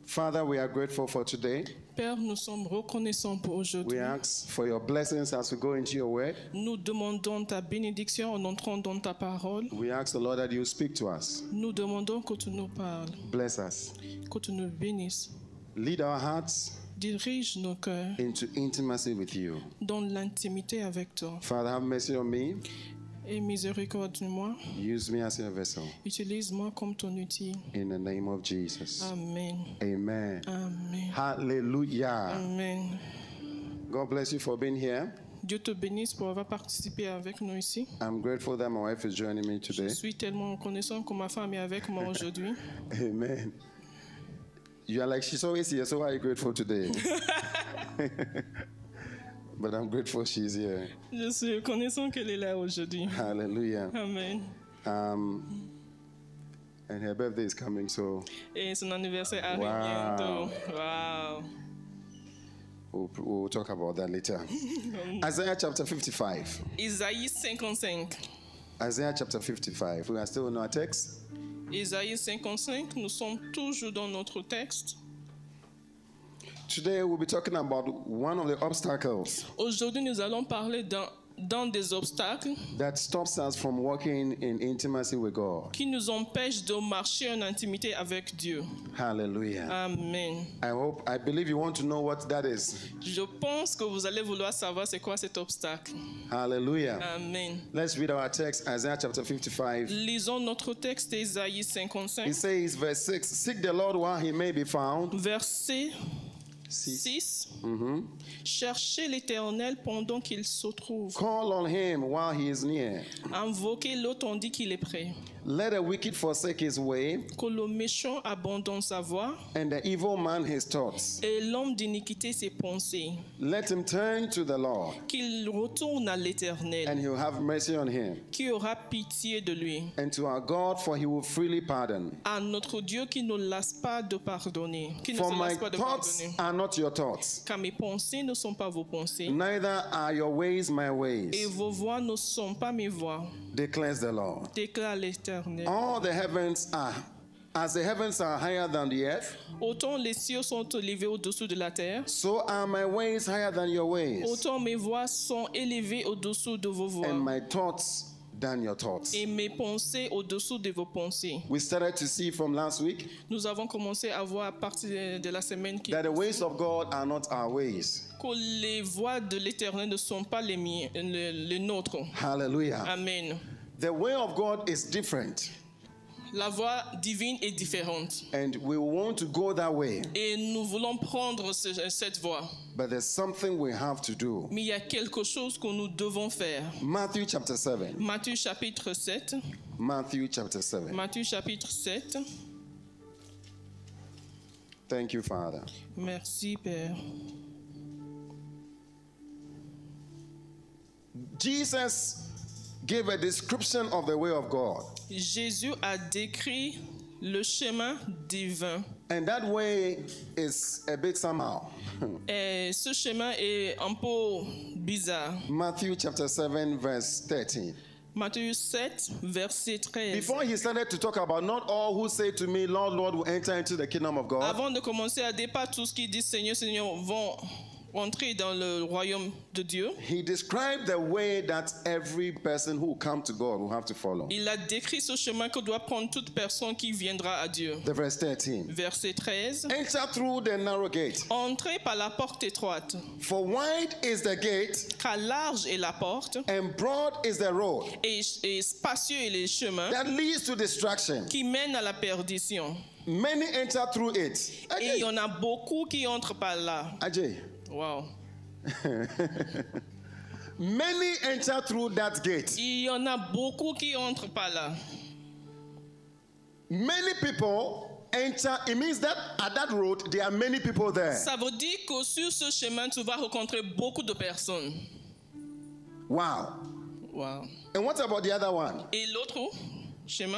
Father, we are grateful for today. Père, nous sommes reconnaissants pour We aujourd'hui. ask for your blessings as we go into your word. Nous demandons ta bénédiction en entrant dans ta parole. We ask the Lord that you speak to us. Nous demandons que tu nous parles, Bless us. que tu nous bénisses. Lead our hearts Dirige nos cœurs into intimacy with you. dans l'intimité avec toi. Father, have mercy on me. Et miséricorde de moi, Use me as your vessel. utilise-moi comme ton outil. In the name of Jesus. Amen. Amen. Amen. Hallelujah. Amen. God bless you for being here. Dieu te bénisse pour avoir participé avec nous ici. I'm grateful that my wife is joining me Je today. suis tellement reconnaissant que ma femme est avec moi aujourd'hui. Amen. You are like, she's always here, so why are you grateful today? But I'm grateful she's here. Je suis reconnaissant qu'elle est là aujourd'hui. Hallelujah. Amen. And her birthday is coming, so Et son anniversaire arrive Wow. bientôt. Wow. we'll talk about that later. Isaiah chapter 55. Isaïe 55. Isaiah chapter 55. We are still in our text. Isaïe 55, nous sommes toujours dans notre texte. Today we'll be talking about one of the obstacles Aujourd'hui, nous allons parler d'un des obstacles that stops us from walking in intimacy with God. qui nous empêchent de marcher en intimité avec Dieu. Hallelujah. Amen. I believe you want to know what that is. Je pense que vous allez vouloir savoir c'est quoi cet obstacle. Hallelujah. Amen. Let's read our text, Isaiah chapter 55. Lisons notre texte Isaïe 55, It says, verse 6, seek the Lord while he may be found. verset 6. Cherchez l'Éternel pendant qu'il se trouve. Call on him while he is near. Invoquez-le tandis qu'il est prêt. Let the wicked forsake his way, Que le méchant abandonne sa voie and the evil man his thoughts. et l'homme d'iniquité ses pensées. Let him turn to the Lord, Qu'il retourne à and l'Éternel, he will have mercy on him, qui aura pitié de lui. and to our God, for he will freely pardon. À notre Dieu qui ne lasse pas de pardonner. Qui ne For se my lasse pas de thoughts pardonner. are not your thoughts, Car mes pensées ne sont pas vos pensées. neither are your ways my Et ways, vos voies ne sont pas mes voies. declares the Lord. Déclare l'Éternel. All the heavens are, as the heavens are higher than the earth, Autant les cieux sont élevés au-dessous de la terre, so are my ways higher than your ways, autant mes voies sont élevées au-dessous de vos voies. and my thoughts than your thoughts. Et mes pensées au-dessous de vos pensées. We started to see from last week Nous avons commencé à voir à partir de la semaine qui that the ways of God are not our ways. que les voies de l'Éternel ne sont pas les miennes, les nôtres. Hallelujah. Amen. The way of God is different, La voie divine est différente. and we want to go that way, Et nous voulons prendre cette voie. but there's something we have to do. Mais il y a quelque chose que nous devons faire. Matthew chapter 7. Matthieu chapitre 7. Matthew chapter 7. Matthieu chapitre 7. Thank you, Father. Merci, Père. Jesus gave a description of the way of God, Jésus a décrit le chemin divin. and that way is a bit somehow. Et ce chemin est un peu bizarre. Matthew chapter 7, verse 13. Matthieu 7, verset 13. Before he started to talk about not all who say to me, Lord, Lord, will enter into the kingdom of God, Avant de commencer à départ, tous qui disent Seigneur, Seigneur vont entrer dans le royaume de Dieu. he described the way that every person who will come to God will have to follow. Il a décrit ce chemin que doit prendre toute personne qui viendra à Dieu. The verse 13. Verset 13. Enter through the narrow gate, Entrez par la porte étroite, for wide is the gate, car large est la porte and broad is the road et spacieux est le chemin that leads to destruction. qui mène à la perdition. Many enter through it. Et il y Ajay. en a beaucoup qui entrent par là. Ajay. Wow. Many enter through that gate. Il y en a beaucoup qui entrent par là. Many people enter. It means that at that road, there are many people there. Ça veut dire que sur ce chemin, tu vas rencontrer beaucoup de personnes. Wow. Wow. And what about the other one? Et l'autre chemin,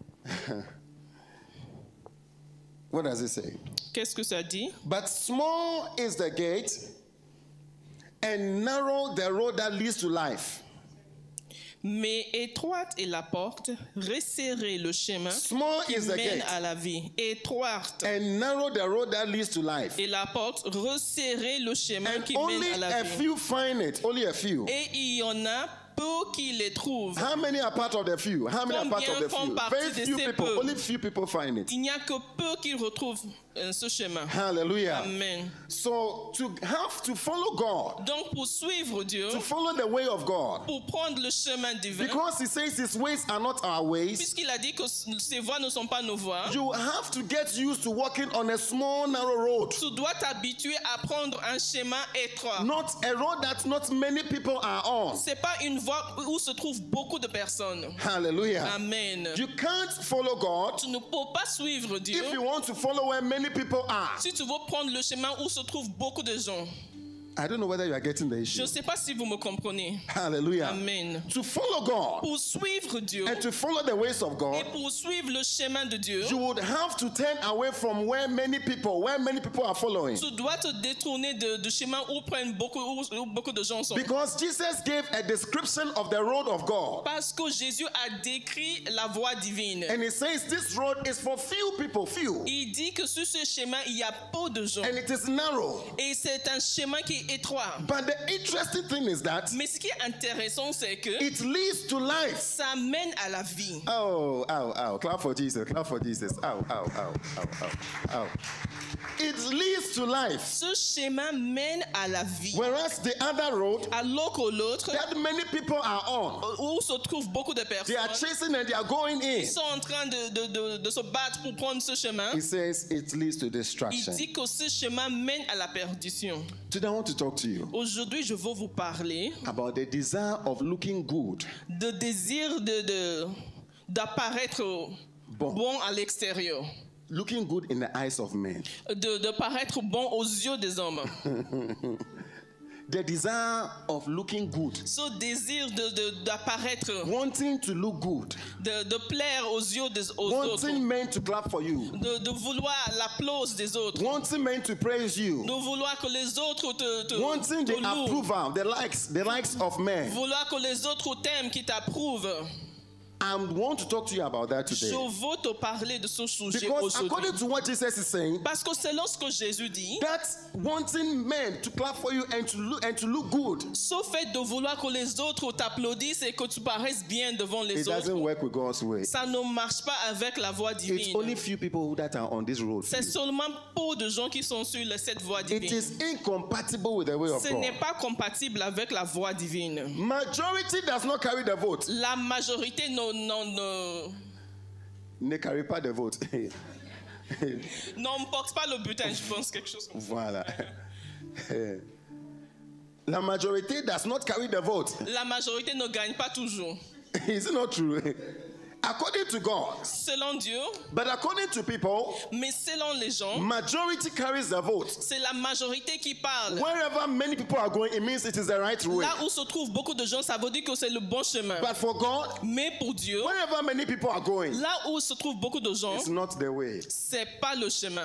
What does it say? qu'est-ce que ça dit? But small is the gate, and narrow the road that leads to life. Mais étroite est la porte, resserrez le chemin Small qui is the mène gate, à la vie. Étroite and narrow the road that leads to life. est la porte, resserrez le chemin And qui only mène à la a vie. few find it. Only a few. Et il y en a peu qui les trouvent. How many are part of the few? How many are part of the Combien font few? partie Very de few ces people. peu? Only few people find it. Il n'y a que peu qui retrouvent ce chemin. Hallelujah. Amen. So to have to follow God, Donc pour suivre Dieu, to follow the way of God, pour prendre le chemin divin, because He says His ways are not our ways, puisqu'il a dit que ses voies ne sont pas nos voies, you have to get used to walking on a small, narrow road. tu dois t'habituer à prendre un chemin étroit. Not a road that not many people are on. C'est pas une voie où se trouvent beaucoup de personnes. Hallelujah. Amen. You can't follow God Tu ne peux pas suivre Dieu if you want to follow where many people are. si tu veux prendre le chemin où se trouvent beaucoup de gens. I don't know whether you are getting the Je issue. ne sais pas si vous me comprenez. Hallelujah. Amen. To follow God Pour suivre Dieu and to follow the ways of et God, pour suivre le chemin de Dieu, you would have to turn away from where many people are following. tu dois te détourner du chemin où prennent où beaucoup de gens sont. Because Jesus gave a description of the road of God. Parce que Jésus a décrit la voie divine. And He says this road is for few people, few. Il dit que sur ce chemin, il y a peu de gens. And it is narrow. Et c'est un chemin qui est étroit. But the interesting thing is that Mais ce qui est intéressant, c'est que it leads to life. ça mène à la vie. Oh, ow, ow. Clap for Jesus. Clap for Jesus. Ow, ow, ow, ow, ow, ow. It leads to life. Ce chemin mène à la vie. Whereas the other road Alors que l'autre, that many people are on, où se trouvent beaucoup de they are personnes, chasing and they are going in. ils sont en train de se battre pour prendre ce chemin. He says it leads to Il destruction. dit que ce chemin mène à la perdition. Today I want to talk to you Aujourd'hui, je veux vous parler about the desire of looking good. de désir d'apparaître bon à l'extérieur, Looking good in the eyes of men. de paraître bon aux yeux des hommes. The desire of looking good. Ce désir d'apparaître, Wanting to look good. de plaire aux yeux aux autres, Wanting men to clap for you. de vouloir l'applause des autres, Wanting men to praise you. de vouloir que les autres te Wanting the louent, approval, the likes of men. vouloir que les autres t'aiment, qui t'approuvent. I want to talk to you about that Je today. veux te parler de ce sujet Because aujourd'hui. according to what Jesus is saying, Parce que selon ce que Jésus dit, that wanting men to clap for you and to look good, ce fait de vouloir que les autres t'applaudissent et que tu paraisses bien devant les it doesn't autres, work with God's way. ça ne marche pas avec la voie It's divine. only few people that are on this road. C'est seulement peu de gens qui sont sur cette voie It divine. is incompatible with the way of Ce n'est God. pas compatible avec la voie divine. Majority does not carry the vote. La majorité Ne carry pas the vote. n'emporte pas le butin, je pense, quelque chose comme ça. Voilà. La majorité does not carry the vote. La majorité ne gagne pas toujours. Is it not true? According to God, Selon Dieu, but according to people, mais selon les gens, majority carries the vote. c'est la majorité qui parle. Wherever many people are going, it means it is the right way. Là où se trouvent beaucoup de gens, ça veut dire que c'est le bon chemin. But for God, Mais pour Dieu, wherever many people are going, là où se trouvent beaucoup de gens, it's not the way. c'est pas le chemin.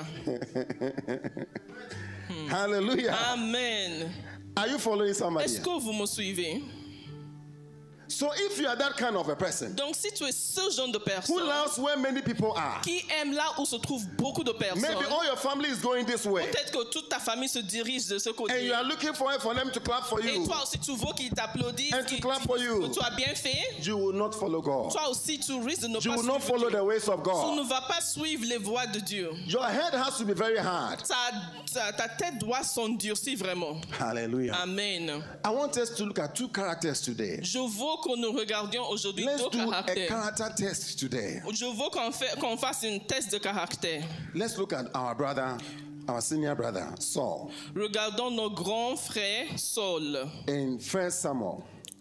Hallelujah. Amen. Are you following somebody? Est-ce que vous me suivez? So if you are that kind of a person Donc si tu es ce genre de who personne loves where many people are, qui aime là où se trouvent beaucoup de personnes, maybe all your family is going this way, peut-être que toute ta famille se dirige de ce and côté. you are looking for them to clap for Et you, toi aussi tu veux qu'ils t'applaudissent, and to clap for you, que tu as bien fait. you will not follow God. Toi aussi tu risques de ne You pas will not suivre follow Dieu. the ways of Tu God. ne vas pas suivre les voies de Dieu. Your head has to be very hard. Ta tête doit s'endurcir vraiment. Hallelujah. Amen. I want us to look at two characters today. Je veux que nous regardions aujourd'hui Let's deux do a caractères. character test today. Je veux qu'on fasse un test de caractère. Let's look at our brother, our senior brother, Saul, Regardons nos grands frères Saul. in 1 Samuel.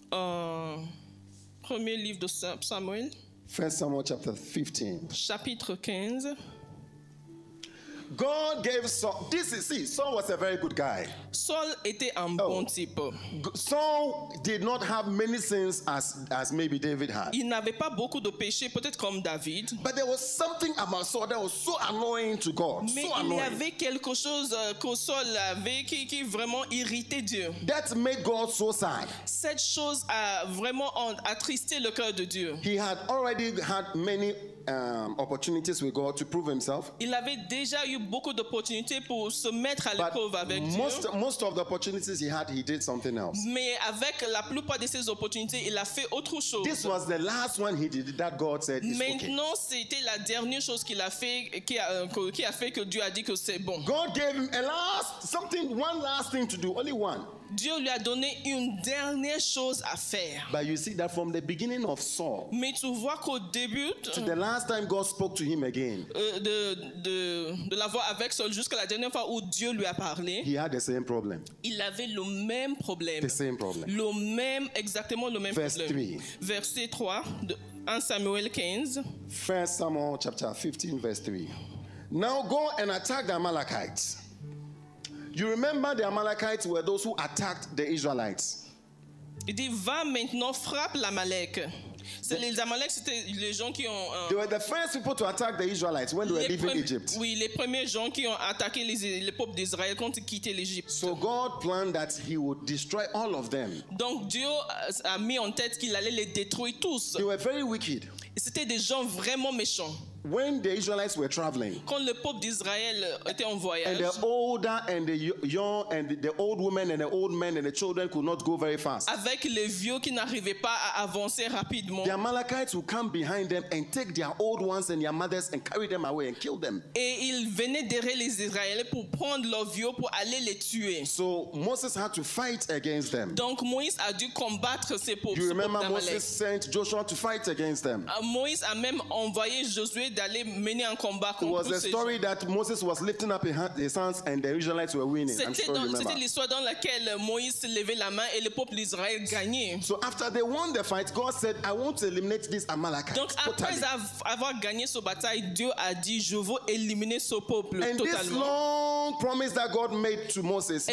Premier livre de Samuel, 1 Samuel chapter 15. chapitre 15. God gave Saul. Saul was a very good guy. Saul était un bon type. Saul did not have many sins as maybe David had. Il n'avait pas beaucoup de péchés, peut-être comme David. But there was something about Saul that was so annoying to God. Mais So il y annoying. avait quelque chose que Saul avait qui vraiment irritait Dieu. That made God so sad. Cette chose a vraiment attristé le cœur de Dieu. He had already had many opportunities with God to prove himself. Il avait déjà eu beaucoup d'opportunités pour se mettre à But l'épreuve avec Dieu. most of the opportunities he had, he did something else. Mais avec la plupart de ces opportunités, il a fait autre chose. This was the last one he did that God said is okay. Maintenant, c'était la dernière chose qu'il a fait, qui a fait que Dieu a dit que c'est bon. God gave him one last thing to do, only one. Dieu lui a donné une dernière chose à faire. But you see that from the beginning of Saul Mais tu vois qu'au début to the last time God spoke to him again, de la voir avec Saul jusqu'à la dernière fois où Dieu lui a parlé, he had the same problem. il avait le même problème. The same problem. Exactement le même Verse problème. 3. Verset 3 de 1 Samuel 15. 1 Samuel chapter 15 verse 3. Now go and attack the Amalekites. You remember the Amalekites were those who attacked the Israelites. Il dit, va maintenant, frappe l'Amalek. Les Amalek, c'était les gens qui ont... They were the first people to attack the Israelites when they were leaving Egypt. Oui, les premiers gens qui ont attaqué le peuple d'Israël quand ils quittaient l'Égypte. So God planned that he would destroy all of them. Donc Dieu a mis en tête qu'il allait les détruire tous. They were very wicked. Et c'était des gens vraiment méchants. When the Israelites were traveling, Quand le peuple d'Israël était en and voyage, the older and the young and the old women and the old men and the children could not go very fast, avec les vieux qui n'arrivaient pas à avancer rapidement, the Amalekites would come behind them and take their old ones and their mothers and carry them away and kill them. et ils venaient derrière les Israéliens pour prendre leurs vieux pour aller les tuer. So Moses had to fight against them. Donc Moïse a dû combattre ces peuples. You remember Moses sent Joshua to fight against them. Moïse a même envoyé Josué d'aller mener un combat It was contre a ces story gens. that Moses was lifting up his hands and the Israelites were winning. I'm C'était sure you remember. l'histoire dans laquelle Moïse levait la main et le peuple d'Israël gagnait. So after they won the fight, God said, I want to eliminate this Amalekite. Donc après avoir gagné ce bataille, Dieu a dit, je veux éliminer ce peuple And this totalement. long promise that God made to Moses,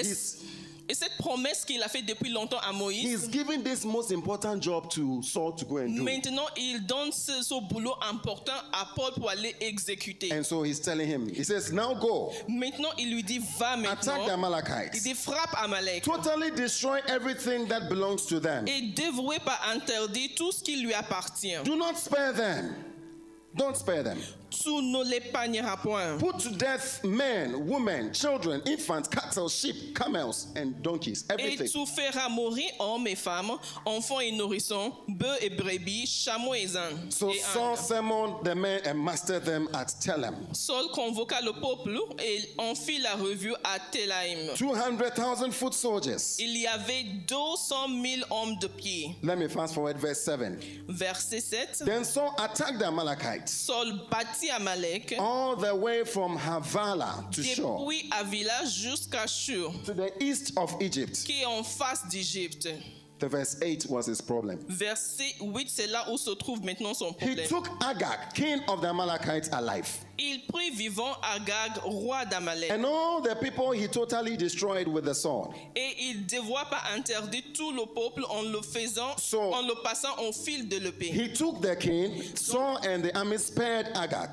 Et cette promesse qu'il a faite depuis longtemps à Moïse, he's giving this most important job to Saul to go and do. maintenant il donne ce boulot important à Paul pour aller exécuter. And so he's telling him, he says, now go, Maintenant il lui dit, va attack the maintenant. Il Amalekites, dit, frappe Amalek. totally destroy everything that belongs to them. Et dévouez pas interdit tout ce qui lui appartient. Do not spare them. Don't spare them. Tu ne l'épargneras point. Put to death men, women, children, infants, cattle, sheep, camels, and donkeys. Et Everything. tu feras mourir hommes et femmes, enfants et nourrissons, bœufs et brebis, chameaux et ânes. So Et Saul ânes. summoned the men and mastered them at Telem. Saul convoqua le peuple et en fit la revue à Telaïm. 200,000 foot soldiers. Il y avait 200 000 hommes de pied. Let me fast forward verse 7. Verset 7. Then Saul attacked the Amalekites Saul battit Amalek all the way from Havilah to Shur, depuis Avila jusqu'à Shur, to the east of Egypt. qui est en face d'Égypte. The verse 8 was his problem. Verset 8, c'est là où se trouve maintenant son He problème. took Agag, king of the Amalekites, alive. Il prit vivant Agag, roi d'Amalek, And all the people he totally destroyed with the sword. et il devoir pas interdire tout le peuple en le faisant, So- en le passant au fil de l'épée. He took the king, Saul and the army spared Agag.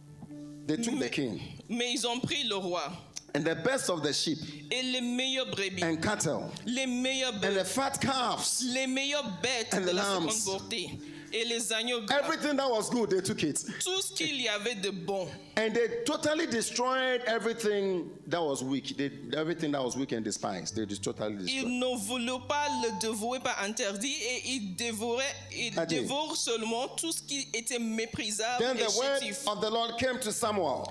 They took the king. Mais ils ont pris le roi And the best of the sheep et les meilleurs brebis, and cattle les meilleurs and bœufs, the fat calves. les meilleures bêtes and de the la lambs. seconde portée et les agneaux gras. Everything that was good, they took it. Tout ce qu'il y avait de bon. And they totally destroyed everything that was weak. Everything that was weak and despised. They just totally Ils destroyed. ne voulaient pas le dévouer, pas interdit, et ils Adieu. dévorent seulement tout ce qui était méprisable Then et the word chétif. of the Lord came to Samuel.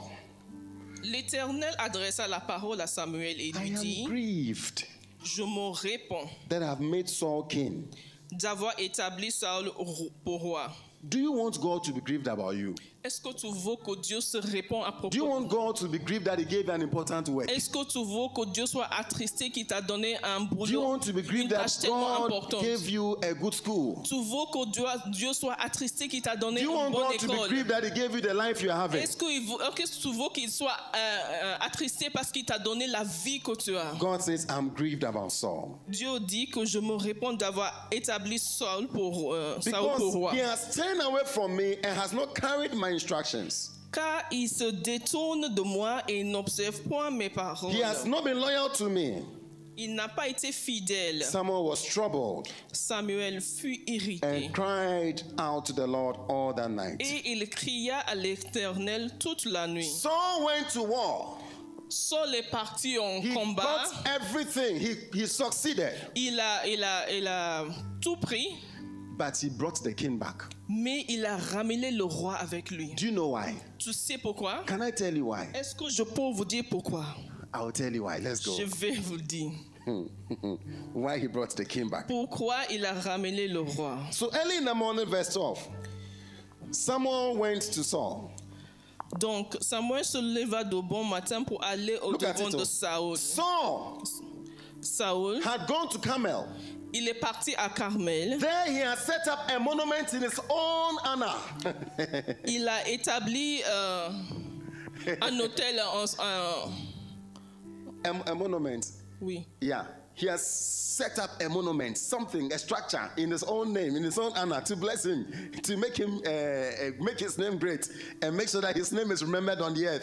L'Éternel adressa la parole à Samuel et I lui dit, am grieved je me réponds that I have made Saul king. d'avoir établi Saul pour roi. Do you want God to be grieved about you? Est-ce que tu veux que Dieu se réponde à propos Do you de want God to be grieved that He gave you an important work? Est-ce que tu veux que Dieu soit attristé qu'il t'a donné un Do you boulot, want to be une grieved tâche that tellement God importante? gave you a good school? Tu veux que Dieu soit attristé qu'il t'a Do donné you une want bonne God to be école? grieved that He gave you the life you are having? Est-ce que tu veux qu'il soit attristé parce qu'il t'a donné la vie que tu as? God says, I'm grieved about Saul. Dieu dit que je me réponds d'avoir établi Saul pour Because roi. he has turned away from me and has not carried my instructions. Car il se détourne de moi et n'observe point mes paroles. He has not been loyal to me. Il n'a pas été fidèle. Samuel was troubled Samuel fut irrité. and cried out to the Lord all that night. Et il cria à l'Éternel toute la nuit. Saul went to war. Saul est parti en He combat. got everything. He succeeded. Il a tout pris, But he brought the king back. mais il a ramené le roi avec lui. Do you know why? Tu sais pourquoi? Can I tell you why? Est-ce que je peux vous dire pourquoi? I'll tell you why. Let's go. Je vais vous le dire. Why he brought the king back. Pourquoi il a ramené le roi? So early in the morning, verse 12, Samuel went to Saul. Donc Samuel se leva de bon matin pour aller au Look at devant it. de Saül. Saul Saül, had gone to Carmel. il est parti à Carmel. There he had set up a monument in his own honor. Il a établi un hôtel A monument. oui. Yeah. He has set up a monument, something, a structure in his own name, in his own honor, to bless him, to make him, make his name great, and make sure that his name is remembered on the earth.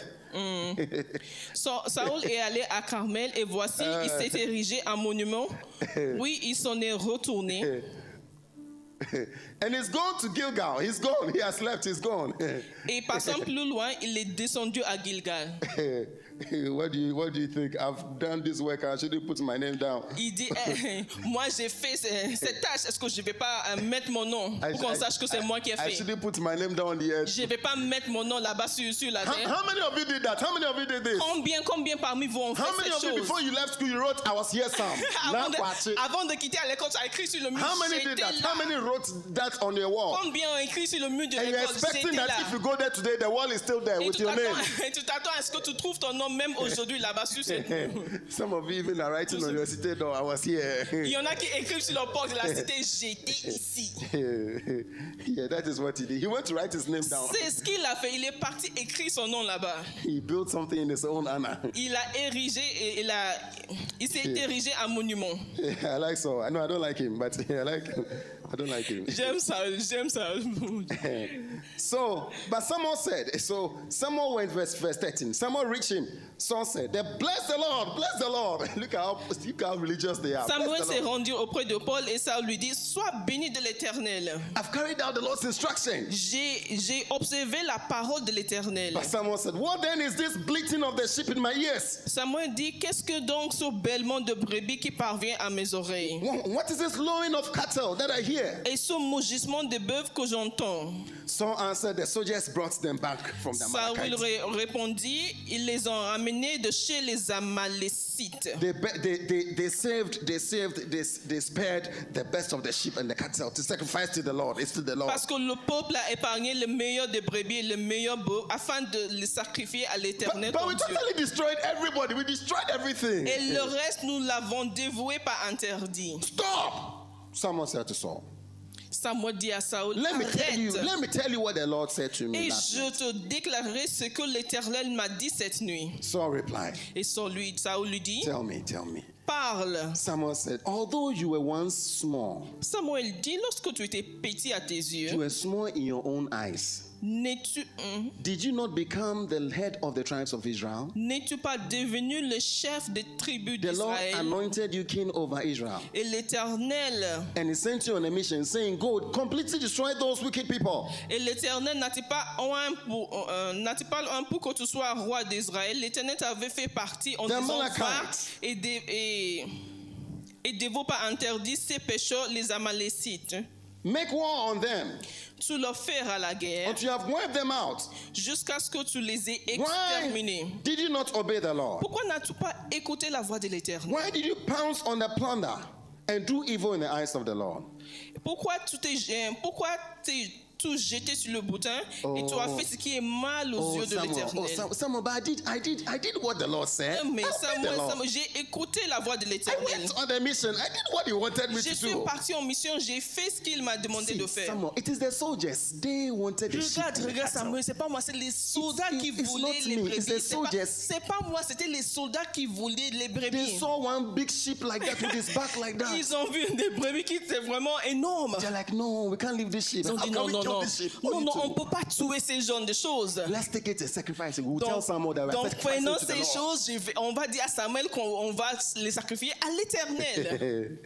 Saül est allé à Carmel et voici, il s'est érigé un monument. Oui, il s'en est retourné. And he's gone to Gilgal. He's gone. He has left. He's gone. Et passant plus loin, il est descendu à Gilgal. What do you think? I've done this work. I shouldn't put my name down. Il dit, moi j'ai fait cette tâche, est-ce que je ne vais pas mettre mon nom pour qu'on sache que c'est moi qui ai I fait? shouldn't put my name down on the earth. Je ne vais pas mettre mon nom là-bas sur la terre. How many of you did that? How many of you did this? Combien parmi vous ont fait How many cette of you, chose? before you left school, you wrote, I was here, Sam? Avant de quitter à l'école, tu as écrit sur le mur, How many did j'étais that? là. How many wrote that on your wall? Combien ont écrit sur le mur de And you're l'école, expecting j'étais that là. if you go there today, the wall is still there Et with tu your name. t'attends à ce que tu trouves ton nom même aujourd'hui là-bas sur cette mur. Some of you even are writing on your city door, I was here. Il y en a qui écrivent sur leur porte de la cité, j'étais ici. Yeah, that is what he did. He went to write his name down. C'est ce qu'il a fait. Il est parti écrire son nom là-bas. He built something in his own honor. Il a érigé et il s'est érigé un monument. I like so. I know I don't like him, but I like him. I don't like him. J'aime ça. So, but Samuel said, so Samuel went verse 13. Samuel reached him. Saul said, bless the Lord, bless the Lord. Look how religious they are. Samuel Bless the s'est Lord. rendu auprès de Paul et Saül lui dit, sois béni de l'Éternel. I've carried out the Lord's instruction. J'ai observé la parole de l'Éternel. But Samuel said, what then is this bleating of the sheep in my ears? Samuel dit, qu'est-ce que donc ce bêlement de brebis qui parvient à mes oreilles? What is this lowing of cattle that I hear? Et ce mugissement de bœuf que j'entends? Saul answered, the soldiers brought them back from the Saül Amalekites. répondit, ils les ont ramenés de chez les Amalécites. They spared the best of the sheep and the cattle to sacrifice to the Lord. It's to the Lord. Parce que le peuple a épargné le meilleur des brebis et le meilleur bœuf afin de les sacrifier à l'Éternel. But ton we Dieu. totally destroyed everybody. We destroyed everything. Et le reste, nous l'avons dévoué par interdit. Stop! Someone said to Saul. Samuel dit à Saül, Let me arrête. tell you what the Lord said to me. Et Last je night. te déclarerai ce que l'Éternel m'a dit cette nuit. Saul replied, Et Saül lui dit, tell me. parle. Samuel said, although you were once small, Samuel dit, lorsque tu étais petit à tes you yeux, were small in your own eyes. Did you not become the head of the tribes of Israel? N'es-tu pas devenu le chef des tribus The Lord d'Israël? anointed you king over Israel. Et l'Éternel, And he sent you on a mission saying, go completely destroy those wicked people. et l'Éternel n'a-t-il pas un pour que tu sois roi d'Israël? L'Éternel t'avait fait partie en The disant va Amalekites. et dévoue pas interdit ces pécheurs, les Amalécites. Make war on them Tu leur feras la guerre until you have wiped them out. jusqu'à ce que tu les aies Why exterminés. did you not obey the Lord? Pourquoi n'as-tu pas écouté la voix de l'Éternel? Why did you pounce on the plunder and do evil in the eyes of the Lord? Pourquoi tout jeté sur le boutin et tu as fait ce qui est mal aux yeux de l'Éternel. Samuel, but I did what the Lord said. Mais I obeyed the Lord. Samuel, j'ai écouté la voix de I l'Éternel. went on the mission. I did what he wanted me Je to suis do. parti en mission, j'ai fait ce qu'il m'a demandé de faire. Samuel, it is the soldiers. They wanted the sheep. Regarde Samuel, c'est pas moi, c'est les soldats qui it's voulaient not les me, it's the brebis. soldiers. C'est pas moi, c'était les soldats qui voulaient les They brebis. saw one big sheep like that with his back like that. Ils ont vu des brebis qui étaient vraiment énormes. They're like, no, we can't leave this sheep. Ils ont How dit can non, we non, kill non. this sheep? Non, What non, you on do? ne peut pas tuer ces genres de choses. Let's take it to sacrifice. We'll tell Samuel that we're Donc sacrificing prenons to the ces Lord. choses, on va dire à Samuel qu'on va les sacrifier à l'Éternel.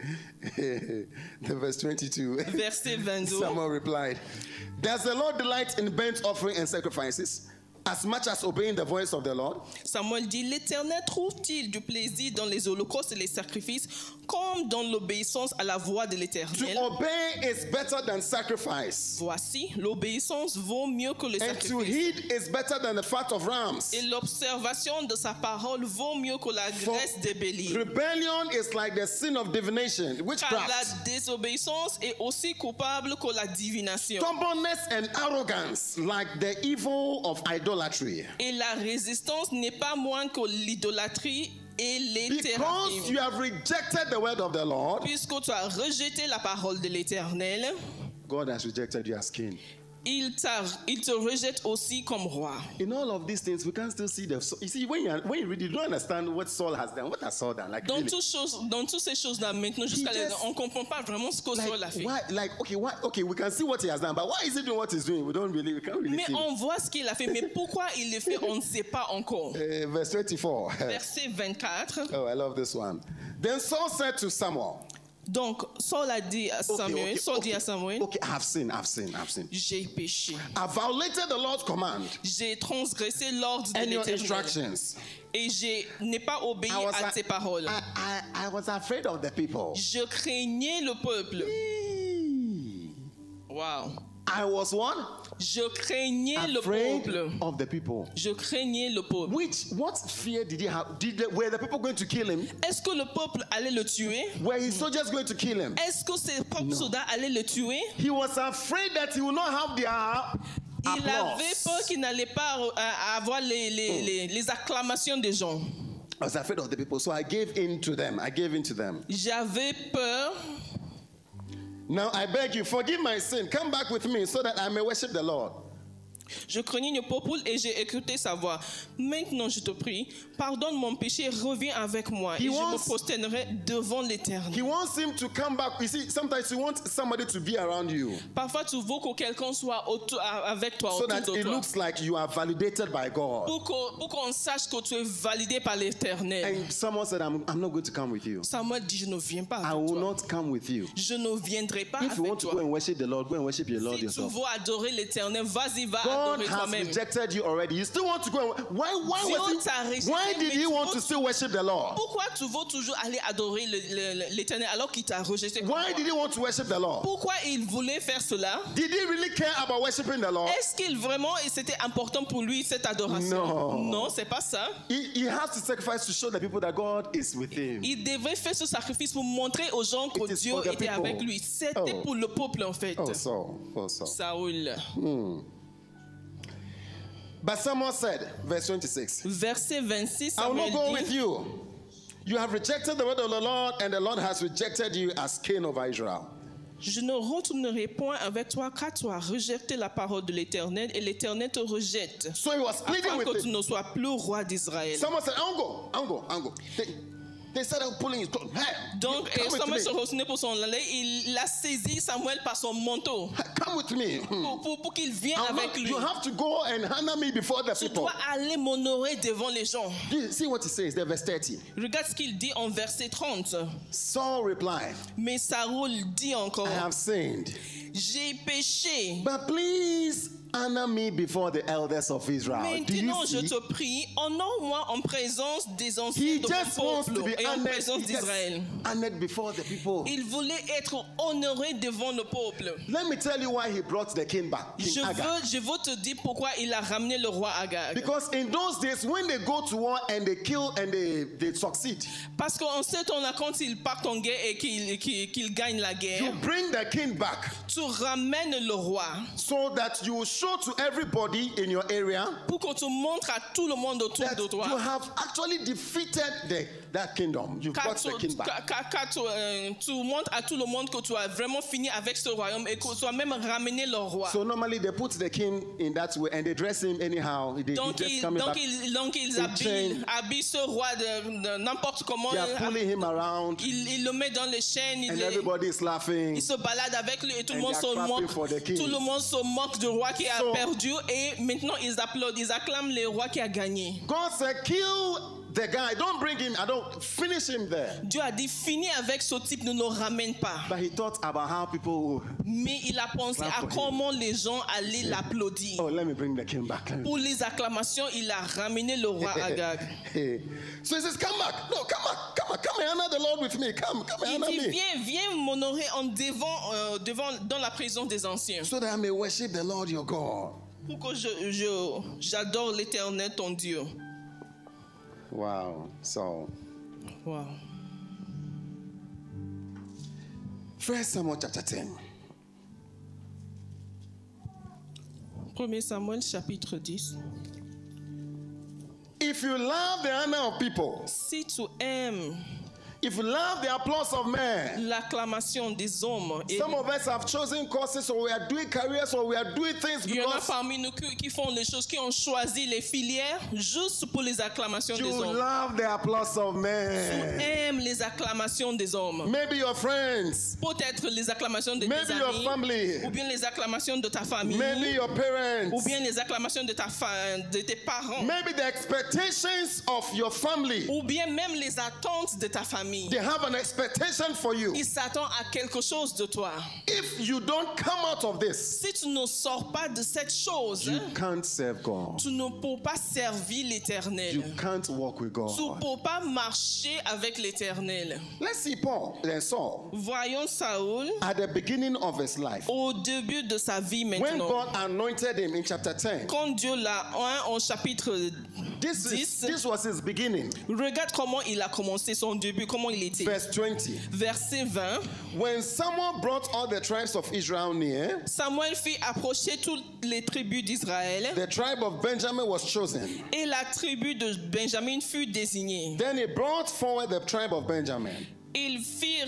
The verse 22. Verset 22. Samuel replied, does the Lord delight in burnt offering and sacrifices as much as obeying the voice of the Lord? Samuel dit, l'Éternel trouve-t-il du plaisir dans les holocaustes et les sacrifices comme dans l'obéissance à la voix de To l'Éternel? obey is better than sacrifice, Voici, l'obéissance vaut mieux que le and to sacrifice. heed is better than the fat of rams. Et l'observation de sa parole vaut mieux que la For graisse des béliers. rebellion is like the sin of divination, Car la witchcraft. désobéissance est aussi coupable que la divination. Stubbornness and arrogance like the evil of idolatry. Et la résistance n'est pas moins que l'idolâtrie et Because l'éternité. you have rejected the word of the Lord, Puisque tu as rejeté la parole de l'Éternel, God has rejected you as king. il te rejette aussi comme roi. In all of these things, we can still see the. You see, when you read, you don't understand what Saul has done. What has Saul done? Like, Dans, really? dans toutes ces choses-là, maintenant, jusqu'à He présent, just- on ne comprend pas vraiment ce que Saul a fait. why? Like, okay, we can see what he has done, but why is he doing what he's doing? We can't really Mais see. on voit ce qu'il a fait, mais pourquoi il le fait, on ne sait pas encore. Verse 24. Verset 24. Oh, I love this one. Then Saul said to Samuel, Donc, Saul a dit à Samuel, Saul dit à Samuel, okay, I've sinned. j'ai péché. I violated the Lord's command J'ai transgressé l'ordre de and your l'Éternel. instructions. Et je n'ai pas obéi I was, à tes paroles. I was afraid of the people. Je craignais le peuple. Wow. I was what? Je craignais le Afraid peuple. of the people. Je craignais le peuple. What fear did he have? Were the people going to kill him? Est-ce que le peuple allait le tuer? Were his soldiers going to kill him? Est-ce que ses propres soldats allaient le tuer? He was afraid that he would not have their Il avait applause. peur qu'il n'allait pas avoir les acclamations des gens. I was afraid of the people, so I gave in to them. J'avais peur. Now I beg you, forgive my sin. Come back with me so that I may worship the Lord. Je craignais le peuple et j'ai écouté sa voix. Maintenant, je te prie, pardonne mon péché, reviens avec moi et je me prosternerai devant l'Éternel. He wants him to come back. You see, sometimes you want somebody to be around you Parfois, tu veux que quelqu'un soit avec toi, so autour that de it toi. looks like you are validated by God. Pour qu'on sache que tu es validé par l'Éternel. And someone said, I'm not going to come with you. Samuel dit, je ne viens pas I avec will toi. not come with you. Je ne viendrai pas If you avec want to toi. go and worship the Lord, go and worship your Lord Si tu yourself. veux adorer l'Éternel, vas-y, va God adorer has toi-même. rejected you already. You still want to go and Dieu t'a rejeté, why did mais he tu want veux- to still worship the Lord? Pourquoi tu veux toujours aller adorer l'Éternel alors qu'il t'a rejeté comme Why toi? did he want to worship the Lord? Pourquoi il voulait faire cela? Did he really care about worshiping the Lord? Est-ce qu'il vraiment c'était important pour lui cette adoration? Non. Non, c'est pas ça. He has to sacrifice to show the people that God is with him. Il devait faire ce sacrifice pour montrer aux gens que It is Dieu for the était people. avec lui. C'était Oh. pour le peuple en fait. Oh, Saul. Saoul. But Samuel said, verse 26, Verset 26, I will not go Samuel with dit, you. You have rejected the word of the Lord, and the Lord has rejected you as king over Israel. je ne retournerai point avec toi car tu as rejeté la parole de l'Éternel et l'Éternel te rejette. So he was pleading Afin que with tu him. ne sois plus roi d'Israël. Someone said, I'll go. They started pulling his clothes. Hey, Donc, come with Samuel me. se retournait pour son aller, il a saisi Samuel par son manteau Come with me. pour qu'il vienne avec lui. You have to go and honor me before the Tu people. dois aller m'honorer devant les gens. See what he says there, verse 30. Regarde ce qu'il dit en verset 30. Saul replied, Mais Saoul dit encore, I have sinned. j'ai péché. But please honor me before the elders of Israel. Do you Maintenant, je see? te prie, honore-moi en présence des anciens He de just mon wants to peuple be et en honored, présence d'Israël. honored before the people. Il voulait être honoré devant le peuple. Let me tell you why he brought the king back, King Agag. Je veux te dire pourquoi il a ramené le roi Agag. Because in those days, when they go to war and they kill and they succeed, Parce qu'en ce temps-là, quand ils partent en guerre et qu'ils gagnent la guerre, you bring the king back tu ramènes le roi so that you will show to everybody in your area pour qu'on te montre à tout le monde autour that de toi. you have actually defeated that kingdom. You Car brought the king back. tu montres à tout le monde que tu as vraiment fini avec ce royaume et que tu as même ramené le roi. So normally they put the king in that way and they dress him anyhow. He Donc just ils chain. habillent ce roi de n'importe comment. They are pulling him around Il le met dans les chaînes. and everybody is laughing. Il se balade avec lui et tout le And monde they se are clapping moque. for the king. Tout le monde se moque du roi qui So- a perdu et maintenant ils applaudissent, ils acclament le roi qui a gagné. God said, kill the guy. Don't bring him. I don't finish him there. Dieu a dit finis avec ce type, ne le ramène pas. But he thought about how people. Mais il a pensé Clap à for him. comment les gens allaient l'applaudir. Oh, let me bring the king back. Pour les acclamations, il a ramené le roi Agag. So he says, come back. No, come and honor the Lord with me. Come and Il honor dit me. viens m'honorer devant dans la présence des anciens. So that I may worship the Lord your God. Pour que j'adore l'Éternel ton Dieu. Wow. So, Wow. 1 Samuel chapter 10. 1 Samuel chapitre 10. If you love the honor of people, Si tu aimes if you love the applause of men, l'acclamation des hommes, et some of us have chosen courses or we are doing careers or we are doing things il y en a because parmi nous qui font les choses, qui ont choisi les filières juste pour les acclamations you des hommes. love the applause of Tu men. aimes les acclamations des hommes. Maybe your friends, Peut-être les acclamations de tes maybe your amis, family, ou bien les acclamations de ta famille, maybe your parents, ou bien les acclamations de tes parents, maybe the expectations of your family. ou bien même les attentes de ta famille. They have an expectation for you. Ils s'attendent à quelque chose de toi. If you don't come out of this, Si tu ne sors pas de cette chose, you can't serve God. tu ne peux pas servir l'Éternel. You can't walk with Tu ne God. peux pas marcher avec l'Éternel. Let's see Paul and Saul Voyons Saül at the beginning of his life. au début de sa vie When maintenant. God anointed him in chapter 10, Quand Dieu l'a au chapitre this was his beginning. regarde comment il a commencé son début, comment il était. Verse 20. Verset 20. When someone brought all the tribes of Israel near, Samuel fit approcher toutes les tribus d'Israël the tribe of Benjamin was chosen. et la tribu de Benjamin fut désignée. Then he brought forward the tribe of Benjamin. Il fit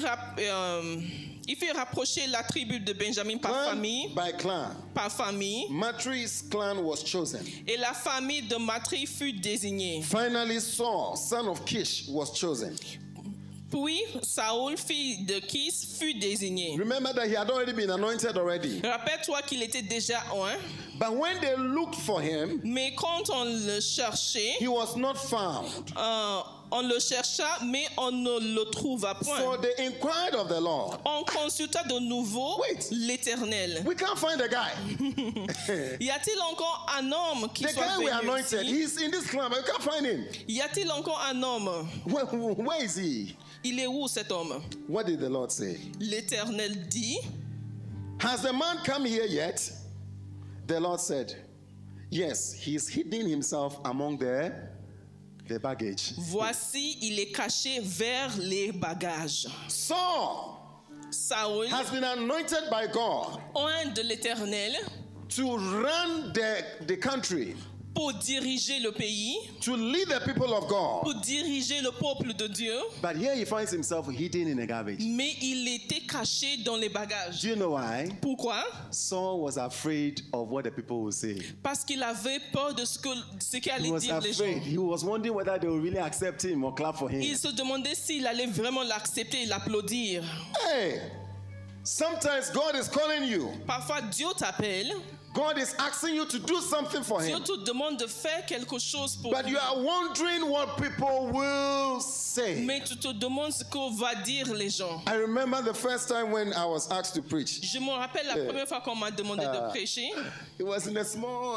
rapprocher la tribu de Benjamin par Clan famille, by clan. Matri's clan was chosen. et la famille de Matri fut désignée. Finally, Saul, son of Kish, was chosen. Puis Saül, fils de Kis, fut désigné. Remember that he had already been anointed already. Rappelle-toi qu'il était déjà un, But when they looked for him, mais quand on le cherchait, he was not found. on le chercha, mais on ne le trouva So point. they inquired of the Lord. On consulta de nouveau Wait. l'Éternel. We can't find the guy. Y a-t-il encore un homme qui The soit guy we venu anointed, ici? he's in this clan, but we can't find him. Y a-t-il encore un homme? Where is he? Il est où cet homme? What did the Lord say? L'Éternel dit, Has the man come here yet? The Lord said, yes, he's hidden himself among the baggage. voici, il est caché vers les bagages. Saul Saül, has been anointed by God un de l'Éternel, to run the country, pour diriger le pays, to lead the people of God. pour diriger le peuple de Dieu, But here he finds himself hidden in the garbage. mais il était caché dans les bagages. Do you know why? Pourquoi? Saul was afraid of what the people would say. Parce qu'il avait peur de ce He qu'allaient was dire les gens. afraid. He was wondering whether they would really accept him or clap for him. Il se demandait s'il allait vraiment l'accepter et l'applaudir. Hey, sometimes God is calling you Parfois, Dieu t'appelle God is asking you to do something for Dieu him. te demande de faire quelque chose pour But lui. you are wondering what people will say. Mais tu te demandes ce qu'on va dire les gens. I remember the first time when I was asked to preach. Je me rappelle la première fois qu'on m'a demandé de prêcher. It was in a small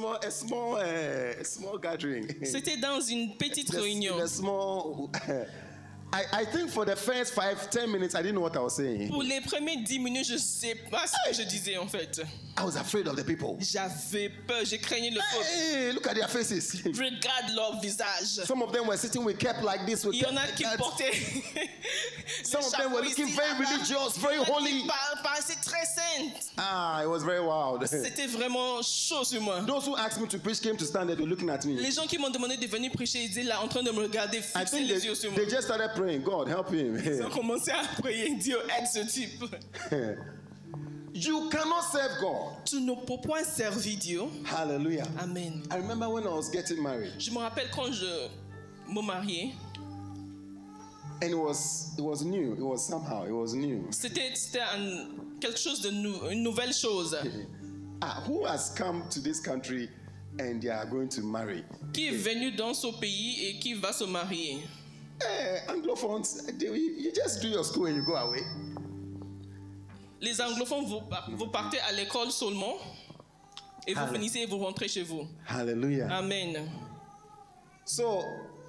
gathering. C'était dans une petite In réunion. a small. I think for the first 5-10 minutes, I didn't know what I was saying. Pour les premières 10 minutes, je ne sais pas ce que je disais en fait. I was afraid of the people. J'avais peur, j'ai craigné le peuple. Hey, look at their faces. Regarde leur visage. Some of them were sitting with cap like this. With Il y en a cap qui like that. portaient. Some of them were looking very religious, very holy. Paraissaient très saintes. Ah, it was very wild. C'était vraiment chaud sur moi. Those who asked me to preach came to stand there, they were looking at me. Les gens qui m'ont demandé de venir prêcher, ils étaient là en train de me regarder, I fixer think les yeux sur moi. they just started praying. God, help him. Ils ont commencé à prier, Dieu aide ce type. You cannot serve God. Tu ne peux pas servir Dieu. Hallelujah. Amen. I remember when I was getting married, Je me rappelle quand je me mariais, and it was new. It was new. c'était quelque chose de une nouvelle chose. Who has come to this country and they are going to marry? Qui est venu dans ce pays et qui va se marier? Anglophones, you just do your school and you go away. Les anglophones, vous partez à l'école seulement et vous finissez et vous rentrez chez vous. Hallelujah. Amen. So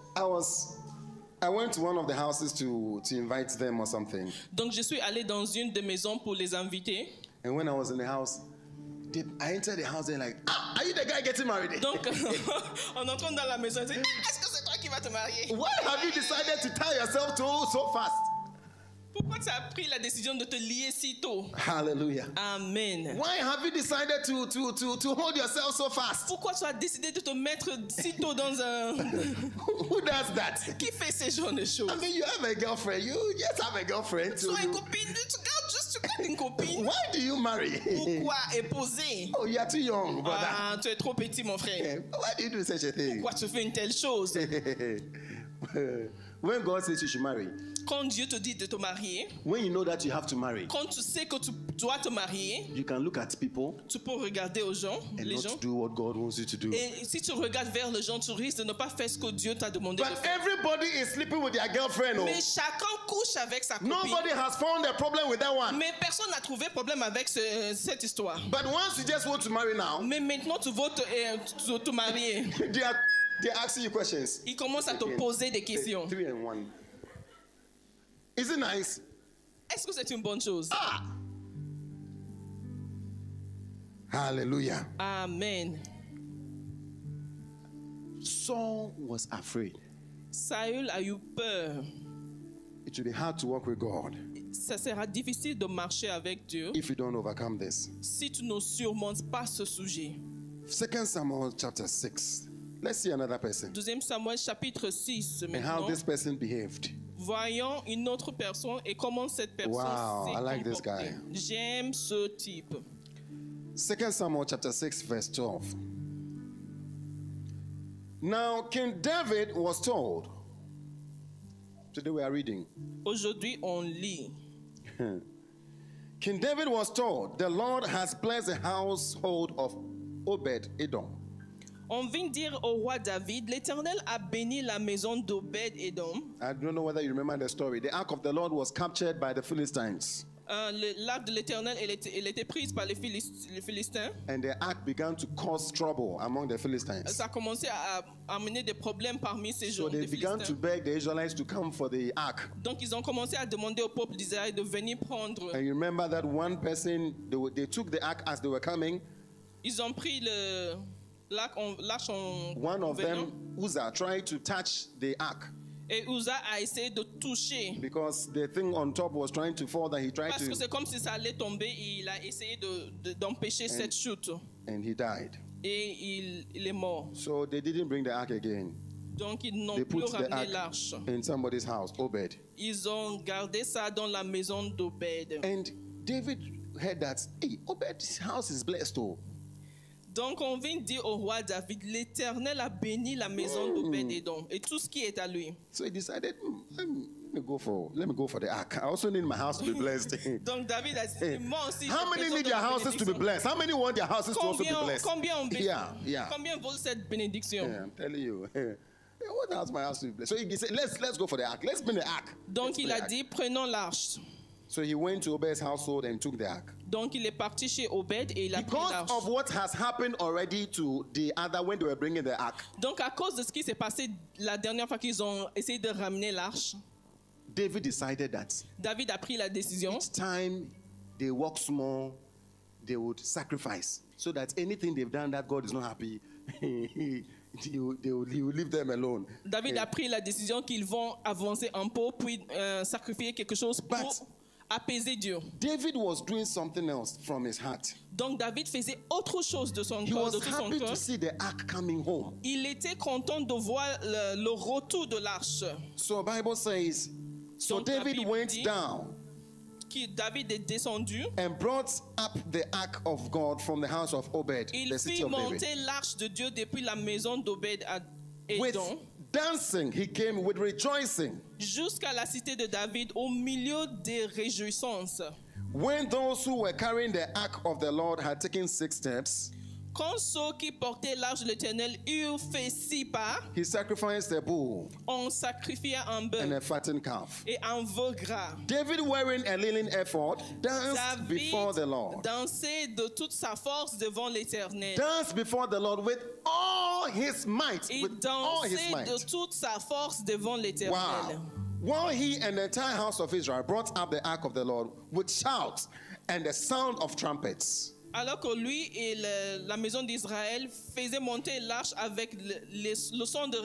I went to one of the houses to invite them or something. Donc je suis allé dans une des maisons pour les inviter. And when I was in the house, I entered the house and like, are you the guy getting married? Donc en entrant dans la maison, je dis, est-ce que c'est toi qui vas te marier? Why have you decided to tie yourself so fast? Pourquoi tu as pris la décision de te lier si tôt? Hallelujah. Amen. Why have you decided to hold yourself so fast? Pourquoi tu as décidé de te mettre si tôt dans un... Who does that? Qui fait ces genres de choses? I mean, you have a girlfriend. You just have a girlfriend. Sois une copine, tu gardes une copine. Why do you marry? Pourquoi épouser? Oh, you are too young, brother. Ah, tu es trop petit, mon frère. Why do you do such a thing? Pourquoi tu fais une telle chose? When God says you should marry, Quand Dieu te dit de te marier, when you know that you have to marry, quand tu sais que tu dois te marier, you can look at people tu peux regarder aux gens, and les not gens. do what God wants you to do. Et si tu regardes vers les gens, tu risques de ne pas faire ce que Dieu t'a demandé de But faire. everybody is sleeping with their girlfriend. Oh. Mais chacun couche avec sa copine. Nobody has found a problem with that one. Mais personne n'a trouvé problème avec cette histoire. But once you just want to marry now, Mais maintenant, tu veux te marier. they're asking you questions. Ils commencent à te poser des questions. 3 and 1. Is it nice? Est-ce que c'est une bonne chose? Hallelujah. Amen. Saul was afraid. Saül a eu peur. It will be hard to walk with God Ça sera difficile de marcher avec Dieu if you don't overcome this. si tu ne surmontes pas ce sujet. 2 Samuel chapter 6. Let's see another person 2 Samuel chapitre 6 and how maintenant. this person behaved. Voyons une autre personne et comment cette personne Wow, s'est I like this comportée. guy. J'aime ce type. 2 Samuel chapter 6 verse 12. Now King David was told. Today we are reading. Aujourd'hui, on lit. King David was told, the Lord has blessed the household of Obed Edom. On vient dire au roi David, l'Éternel a béni la maison d'Obed Edom. I don't know whether you remember the story. The ark of the Lord was captured by the Philistines. L'arche de l'Éternel, elle était prise par les Philistins. And the ark began to cause trouble among the Philistines. Ça a commencé à amener des problèmes parmi ces So gens, they les began to Philistins. beg the Israelites to come for the ark. Donc ils ont commencé à demander au peuple d'Israël de venir prendre. And you remember that one person, they took the ark as they were coming. Ils ont pris l'arche en One of venant. them, Uzzah, tried to touch the ark Et Uzzah a essayé de toucher. because the thing on top was trying to fall. That he tried Parce que to, c'est comme si ça allait tomber et il a essayé d'empêcher cette chute. and he died. Et il est mort. So they didn't bring the ark again. Donc ils n'ont They plus put the ramené ark l'arche. in somebody's house, Obed. Ils ont gardé ça dans la maison d'Obed. And David heard that, hey, Obed's house is blessed. Oh. Donc on vient dire au roi David, l'Éternel a béni la maison d'Obed-Édom et tout ce qui est à lui. So he decided, let me go for the ark. I also need my house to be blessed. Donc David a dit, moi aussi. How many need their houses to be blessed? How many want their houses to also be blessed? Combien veulent cette bénédiction? Yeah, I'm telling you. What else my house to be blessed? So he said, let's go for the ark. Let's bring the ark. Donc il a dit, prenons l'arche. So he went to Obed's household and took the ark. Donc il est parti chez Obed et il a pris l'arche. Because of what has happened already to the other when they were bringing the ark. Donc à cause de ce qui s'est passé la dernière fois qu'ils ont essayé de ramener l'arche, David decided that David a pris la décision. each time they walk small, they would sacrifice, so that anything they've done that God is not happy, he will leave them alone. David a pris la décision qu'ils vont avancer un peu puis sacrifier quelque chose pour apaiser Dieu. David was doing something else from his heart. Donc David faisait autre chose de son He cœur, was de tout son happy cœur. to see the ark coming home. Il était content de voir le retour de l'arche. So the Bible says, so Donc, la David Bible went dit down David est descendu. and brought up the ark of God from the house of Obed, Il the city fit of David. monter l'arche de Dieu depuis la maison With d'Obed-Édom dancing, he came with rejoicing. jusqu'à la cité de David au milieu des réjouissances. When those who were carrying the ark of the Lord had taken 6 steps, Quand ceux qui portaient l'arche de l'Éternel eurent fait 6 pas, he sacrificed a bull on sacrifia un and bœuf a fattened calf. et un veau gras. David, wearing a linen ephod, danced before the David Lord. dansait de toute sa force devant l'Éternel. Danced before the Lord with all his might. Il With all his dansait might. de toute sa force devant l'Éternel. Wow. While he and the entire house of Israel brought up the ark of the Lord with shouts and the sound of trumpets. Alors que lui et la maison d'Israël faisaient monter l'arche avec le son de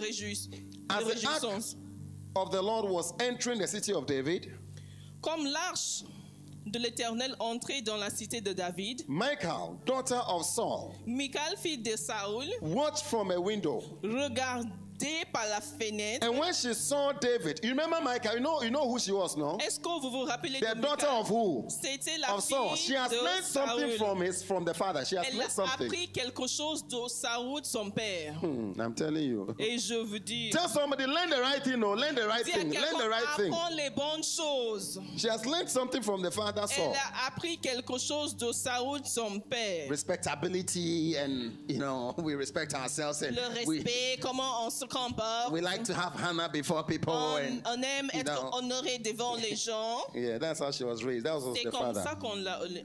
As the ark réjouissance. of the Lord was entering the city of David, Comme l'arche de l'Éternel entrait dans la cité de David, Michal, daughter of Saul, Michal, fille de Saoul, watched from a window. regardait par la fenêtre. And when she saw David, you remember Michal, you know who she was, no? Est-ce que vous vous rappelez The de daughter Michal? of who? C'était la Of Saul. She fille has de learned something Saoul. from the father. She has Elle learned a something. appris quelque chose de Saoul, son père. I'm telling you. Et je vous dis, Tell somebody, learn the right thing, no, learn the right dis à thing, learn the quelqu'un, right thing. apprends les bonnes choses. She has learned something from the father Saul. Elle a appris quelque chose de Saoul, son père. Respectability, and we respect ourselves, and Le respect, comment on se comporte. we like to have Hannah before people, and On aime être honoré devant les gens. yeah, that's how she was raised. That was C'est the comme father. ça qu'on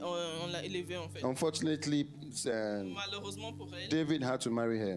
l'a élevée en fait. Unfortunately, Malheureusement pour elle, David had to marry her.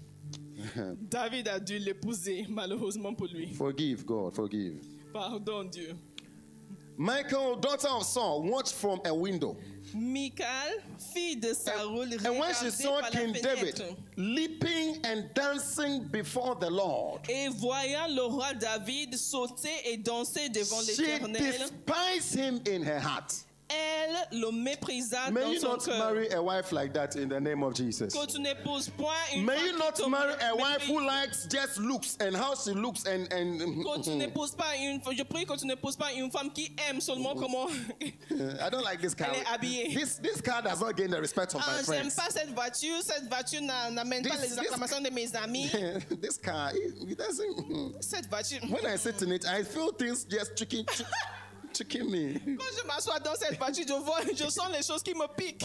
David a dû l'épouser, malheureusement pour lui. Forgive, God, forgive. Pardon Dieu. Michal, daughter of Saul, watched from a window. Michal, fille de Saoul, And when she regardait saw par la King David fenêtre. leaping and dancing before the Lord, Et voyant le roi David sauter et danser devant she l'Éternel, despised him in her heart. elle le méprisa May dans you son not cœur. marry a wife like that in the name of Jesus. Que tu n'épouses point une May femme you qui not te marry a wife who méprise. likes just looks and how she looks and Que tu n'épouses pas je prie que tu n'épouses pas une femme qui aime seulement comment I don't like this car. Elle est habillée. This car does not gain the respect of my j'aime friends. pas cette voiture n'amène pas les acclamations de mes amis. This car, it doesn't. Cette voiture, When I sit in it, I feel things just tricking me. quand je m'assois dans cette voiture, je sens les choses qui me piquent.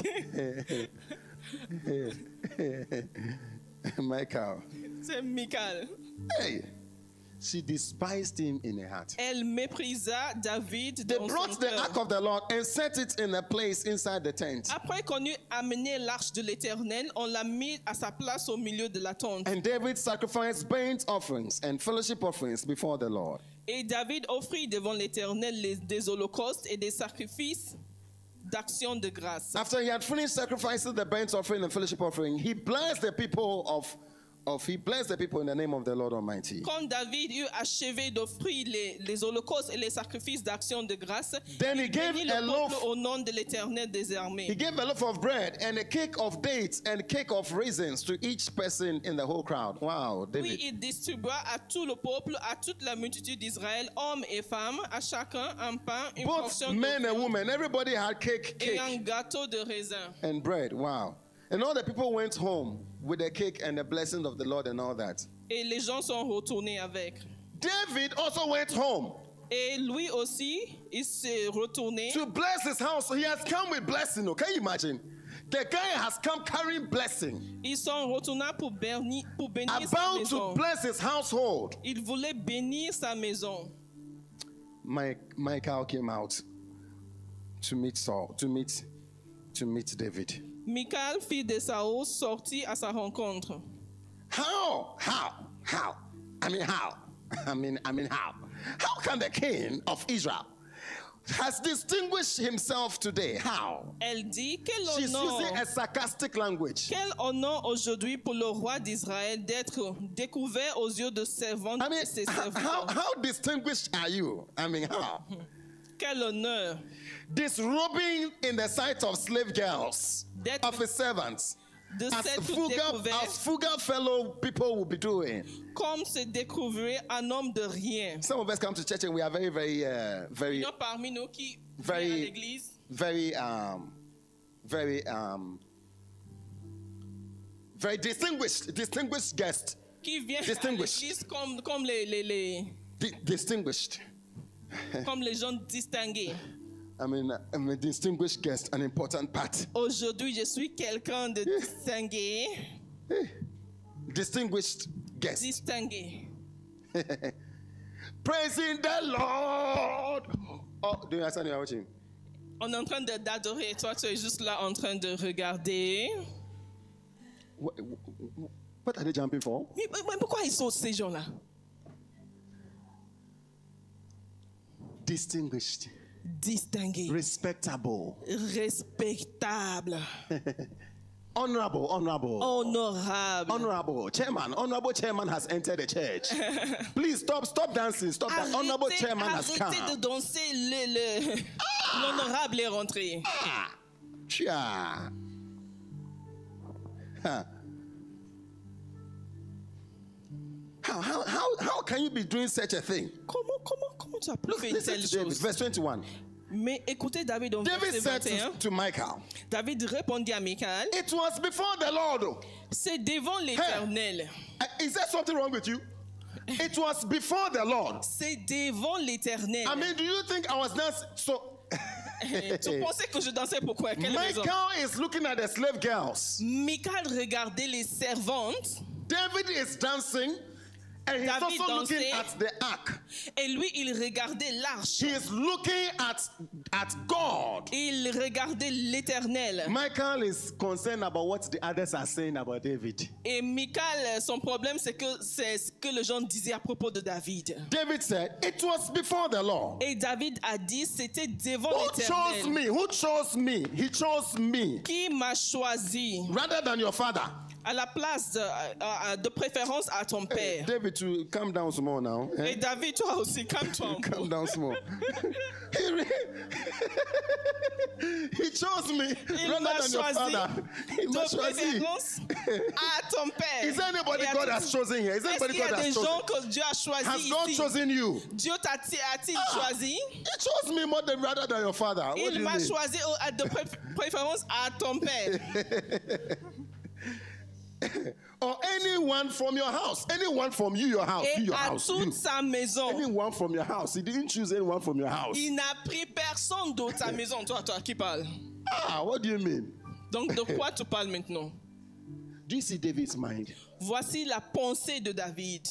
Michal. C'est Michal. Hey, she despised him in her heart. Elle méprisa David They dans son brought the ark cœur. of the Lord and set it in a place inside the tent. Après qu'on eut amené l'arche de l'Éternel, on l'a mis à sa place au milieu de la tente. And David sacrificed burnt offerings and fellowship offerings before the Lord. Et David offrit devant l'Éternel des holocaustes et des sacrifices d'action de grâce. After he had finished sacrificing the burnt offering and fellowship offering, he blessed the people in the name of the Lord Almighty. Quand David eut achevé d'offrir les holocaustes et les sacrifices d'action de grâce, Then he il gave bénit a le peuple loaf. au nom de l'Éternel des armées. He gave a loaf of bread and a cake of dates and a cake of raisins to each person in the whole crowd. Wow, Puis David. il distribua à tout le peuple, à toute la multitude d'Israël, hommes et femmes, à chacun un pain, une Both portion de men and viande women, everybody had cake et un gâteau de raisin. and bread. Wow. And all the people went home with the cake and the blessing of the Lord and all that. Et les gens sont retournés avec. David also went home Et lui aussi, il s'est retourné. to bless his house. So he has come with blessing. Can you imagine? The guy has come carrying blessing. Ils sont retournés pour bénir sa About maison. to bless his household. Il voulait bénir sa maison. Michael came out to meet Saul, to meet David. Michal, fille de Saül, sortit à sa rencontre. How? I mean, how? How? How can the king of Israel has distinguished himself today? How? Elle dit, quel She's honneur, using a sarcastic language. quel honneur aujourd'hui pour le roi d'Israël d'être découvert aux yeux de servantes I mean, et ses serviteurs. how distinguished are you? I mean, how? Quel honneur Disrobing in the sight of slave girls, d'être of his servants, de as s'être frugal découvert fellow people will be doing. comme se découvrir un homme de rien. Some of us come to church and we are very, very, Il y en a parmi nous qui Very- viennent à l'église, very, very distinguished guest. qui viennent à Distinguished. l'église comme les Distinguished. comme les gens distingués. I'm a distinguished guest, an important part. Aujourd'hui, je suis quelqu'un de distingué. Distinguished guest. Distingué. Praising the Lord. Oh, do you understand what you're watching? On est en train d'adorer et toi, tu es juste là en train de regarder. What are they jumping for? Mais pourquoi ils sont ces gens-là? Distinguished. Distingués. Respectable. Respectables. Honorable. Honorables. Honorable chairman has entered the church. Please stop dancing. Stop that. Honorable chairman has come. Arrêtez de danser. L'honorable est rentré. Chia. Huh. How can you be doing such a thing? Comment tu as pu Look, faire une listen telle to David, chose? verse 21. Mais écoutez David au David verset said 21. to Michael, David répondit à Michal, it was before the Lord. c'est devant l'Éternel. Is there something wrong with you? It was before the Lord. C'est devant l'Éternel. I mean, do you think I was dancing? So, Tu pensais que je dansais pourquoi? Quelle raison? Michael is looking at the slave girls. Michal regardait les servantes David is dancing, and he's David also looking dansait. at the ark. et lui il regardait l'arche. He is looking at God. Il regardait l'Éternel. Michael is concerned about what the others are saying about David. Et Michal, son problème c'est ce que les gens disaient à propos de David. David said, it was before the Lord. Et David a dit c'était devant Who chose l'Éternel. me? Who chose me? He chose me Qui m'a choisi rather than your father. à la place de préférence à ton père. David, to calm down small now. Et David, toi aussi, calme-toi un peu. Calm down small. He chose me Il rather m'a than your choisi father. He m'a de choisi. préférence à ton père. Is there anybody Et à God tout- has chosen here? Is there Est-ce anybody qu'il y a God des has gens chosen? que Dieu a Has choisis God ici? chosen you? Dieu a-t-il choisi? He chose me more than rather than your father. What do Il you m'a mean? choisi de préférence à ton père. Or anyone from your house. Anyone from you, your house. You, Et your à house. toute You. sa maison. Anyone from your house. He didn't choose anyone from your house. Il n'a pris personne d'autre sa maison. Toi qui parles. What do you mean? Donc de quoi tu parles maintenant? Do you see David's mind? Voici la pensée de David.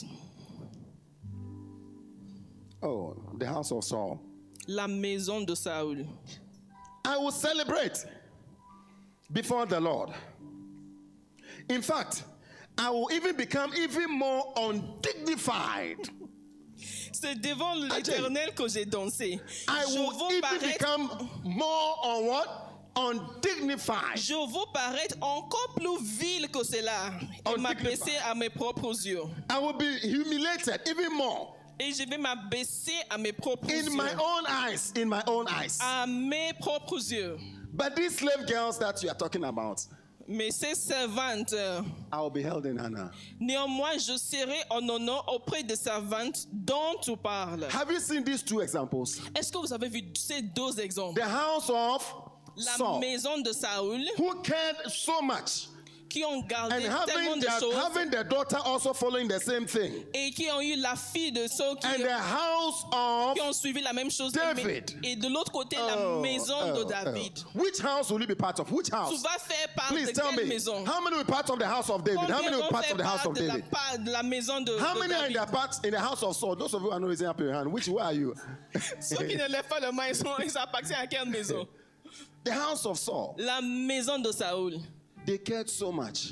Oh, the house of Saul. La maison de Saül. I will celebrate before the Lord. In fact, I will even become even more undignified. C'est devant l'Éternel que j'ai dansé. I Je will veux even paraître, become more on what? Undignified. je veux paraître encore plus vil que cela et Undignified. m'abaisser à mes propres yeux. I will be humiliated even more Et je vais m'abaisser à mes propres in my yeux. own eyes. In my own eyes. À mes propres yeux. But these slave girls that you are talking about, Mais ces servantes, I will be held in honor. néanmoins, je serai en honneur auprès des servantes dont tu parles. Have you seen these two examples? Est-ce que vous avez vu ces deux exemples? The house of La Saul, maison de Saül, who cared so much, qui ont gardé and tellement de choses having their daughter also following the same thing, et qui ont eu la fille de Saul and the house of qui ont suivi la même chose. David. Et de l'autre côté, la maison de David. Which house will you be part of? Which Tu house? vas faire part Please de tell quelle me. maison? How many will be part of the house of David? How Combien many will be vont part faire of the house part of de David? de la maison de, How de many are in David? the part in the house of Saul? Those of you who are not raising up your hand, where are you? Ceux qui ne lèvent pas le main, ils appartiennent à quelle maison? The house of Saul. La maison de Saül. They cared so much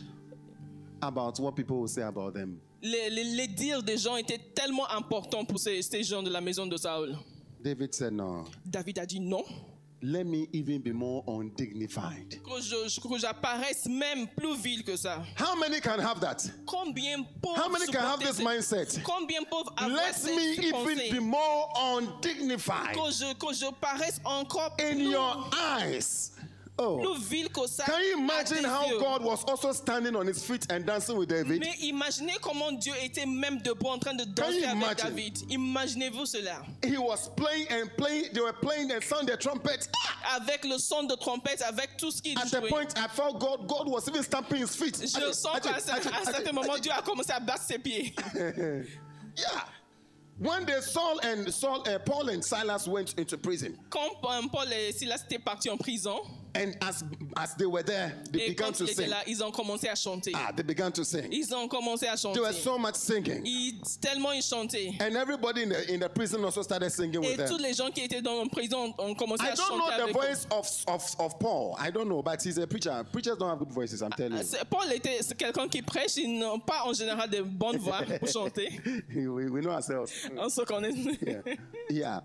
about what people will say about them. Les dires des gens étaient tellement importants pour ces gens de la maison de Saül. David said, no, David a dit non, let me even be more undignified. que j'apparaisse même plus vil que ça. How many can have that? Combien peuvent How many can have supporter this mindset? Combien peuvent avoir Let cette me even pensée? be more undignified Que je paraisse encore in plus, your eyes. Oh. plus vil que ça. Can you à imagine tes how yeux. God was also standing on his feet and dancing with David? Mais imaginez comment Dieu était même debout en train de danser you avec imagine? David. Imaginez-vous cela. He was playing and playing. They were playing and sound the trumpet. Avec le son de trompette, avec tout ce qu'il At the jouait. point, I felt God was even stamping his feet. Je sens qu'à un certain moment, Dieu a commencé à battre ses pieds. Yeah. When they Paul and Silas went into prison, Quand Paul et Silas étaient partis en prison, and as they were there, they et began quand to ils étaient sing. là, ils ont commencé à chanter. They began to sing. Ils ont commencé à chanter. There was so much singing, Tellement ils chantaient. and everybody in the prison also started singing Et with tous them. les gens qui étaient dans la prison ont commencé I à don't chanter know the avec eux. voice of Paul. I don't know, but he's a preacher. Preachers don't have good voices, I'm telling you. Paul c'est quelqu'un qui prêche, ils n'ont pas en général de bonnes voix pour chanter. we know ourselves. On se connaît. Yeah.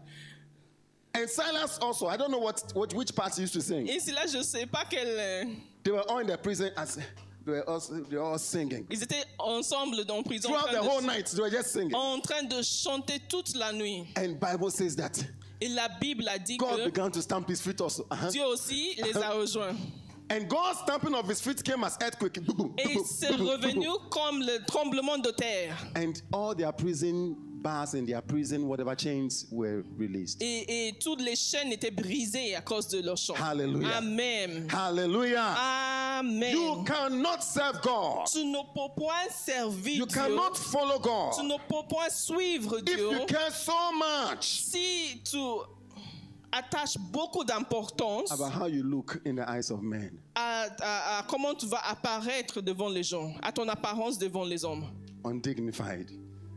And Silas also, I don't know which part he used to sing. Et Silas, je ne sais pas quel. They were all in the prison as they were all singing. Ils étaient ensemble dans la prison Throughout the whole night, they were just singing. en train de chanter toute la nuit. And Bible says that Et la Bible a dit God que began to stamp his feet also. Dieu aussi les a rejoints. And God's stamping of his feet came as earthquake. Et c'est revenu comme le tremblement de terre. And all their prison bars and their prison, whatever chains were released. Et toutes les chaînes étaient brisées à cause de leur chant. Hallelujah. Amen. Hallelujah. Amen. You cannot serve God. Tu ne peux point servir You Dieu. cannot follow God Tu ne peux point suivre if Dieu. you care so much Si tu attaches beaucoup d'importance about how you look in the eyes of men. à comment tu vas apparaître devant les gens, à ton apparence devant les hommes, Undignified.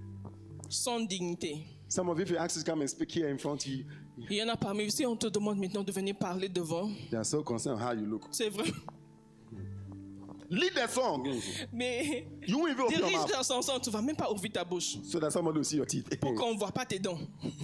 sans dignité. Some of you, if you ask to come and speak here in front of you, Il y en a parmi vous, si on te demande maintenant de venir parler devant, they are so concerned how you look. c'est vrai. Lead the song. Mais You won't even open your dirige mouth dans son sens, tu ne vas même pas ouvrir ta bouche so that somebody will see your teeth. pour qu'on ne voit pas tes dents.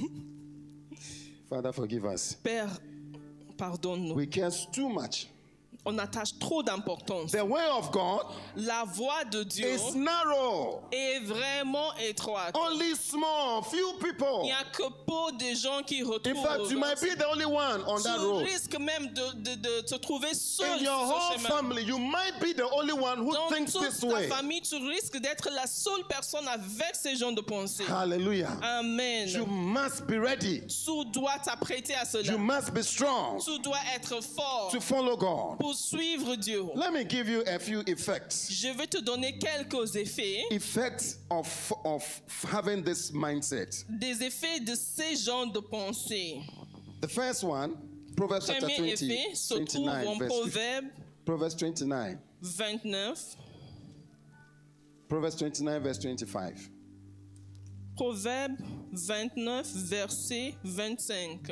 Father, forgive us. Père, pardonne-nous. We care too much. On attache trop d'importance. The way of God La voie de Dieu is narrow. est vraiment étroite. Only small, few Il people. n'y a que peu de gens qui In retrouvent. fact, you might be the only one on that Tu road. risques même de te trouver seul In your sur whole ce chemin. family, you might be the only one who Dans thinks toute this ta way. famille, tu risques d'être la seule personne avec ces genres de pensées. Hallelujah. Amen. You must be ready. Tu dois t'apprêter à cela. You must be strong Tu dois être fort to follow God. pour suivre Dieu. Let me give you a few effects. Je vais te donner quelques effets, Effects of having this mindset. des effets de ces genres de pensées. The first one, Proverbs chapter Premier 20, effet se trouve 29, en verse 50. Proverbe Proverbs 29. 29. Proverbs 29, verse 25. Proverbe 29, verset 25.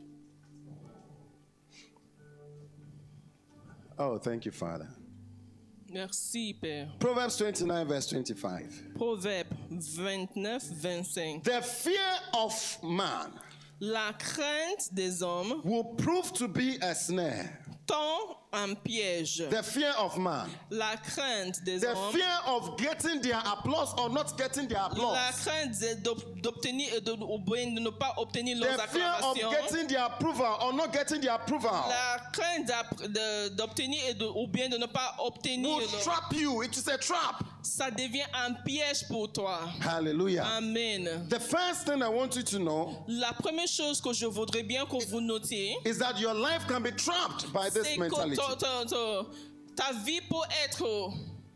Oh, thank you, Father. Merci, Père. Proverbs 29, verse 25. Proverbe 29, 25. The fear of man La crainte des hommes will prove to be a snare. tend un piège. The fear of man. La crainte des The hommes, fear of getting their applause or not getting their la applause. crainte d'obtenir et de ne pas obtenir leurs The fear of acclamations. getting their approval or not getting their approval La crainte d'obtenir ou bien de ne pas obtenir will trap you. It is a trap. ça devient un piège pour toi. Hallelujah. Amen. The first thing I want you to know La première chose que je voudrais bien que vous notiez, is that your life can be trapped by this c'est mentality. que ta vie peut être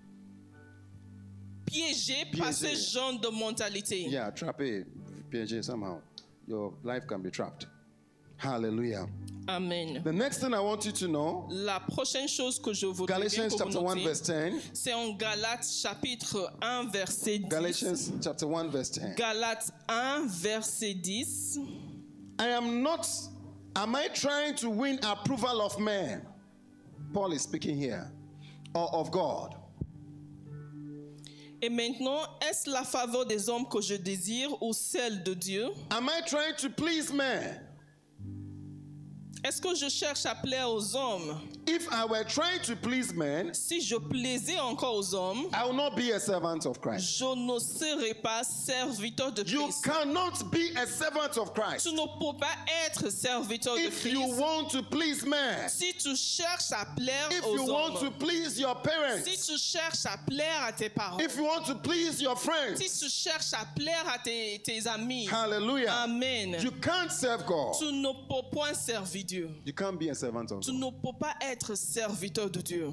piégée par ce genre de mentalité. Yeah, trappé, piégé somehow. Your life can be trapped. Hallelujah. Amen. The next thing I want you to know, La prochaine chose que je voudrais bien Galatians que vous chapter 1 notiez, verse 10. c'est en Galates chapitre 1 verset 10. Galatians chapter 1 verse 10. Galates 1 verset 10. Am I trying to win approval of men? Paul is speaking here. Or of God? Et maintenant, est-ce la faveur des hommes que je désire ou celle de Dieu? Am I trying to please men? Est-ce que je cherche à plaire aux hommes? If I were trying to please men, Si je plaisais encore aux hommes, I will not be a servant of Christ. je ne serai pas serviteur de You Christ. cannot be a servant of Christ Tu ne peux pas être serviteur de if you Christ want to please men. si tu cherches à plaire If aux you want to hommes. please your Si parents. tu cherches à plaire à tes parents. If you want to please your friends. Si tu cherches à plaire à tes amis. Hallelujah. Amen. You can't serve God. Tu ne peux point servir Dieu. You can't be a servant of Tu God. ne peux pas être serviteur de Dieu.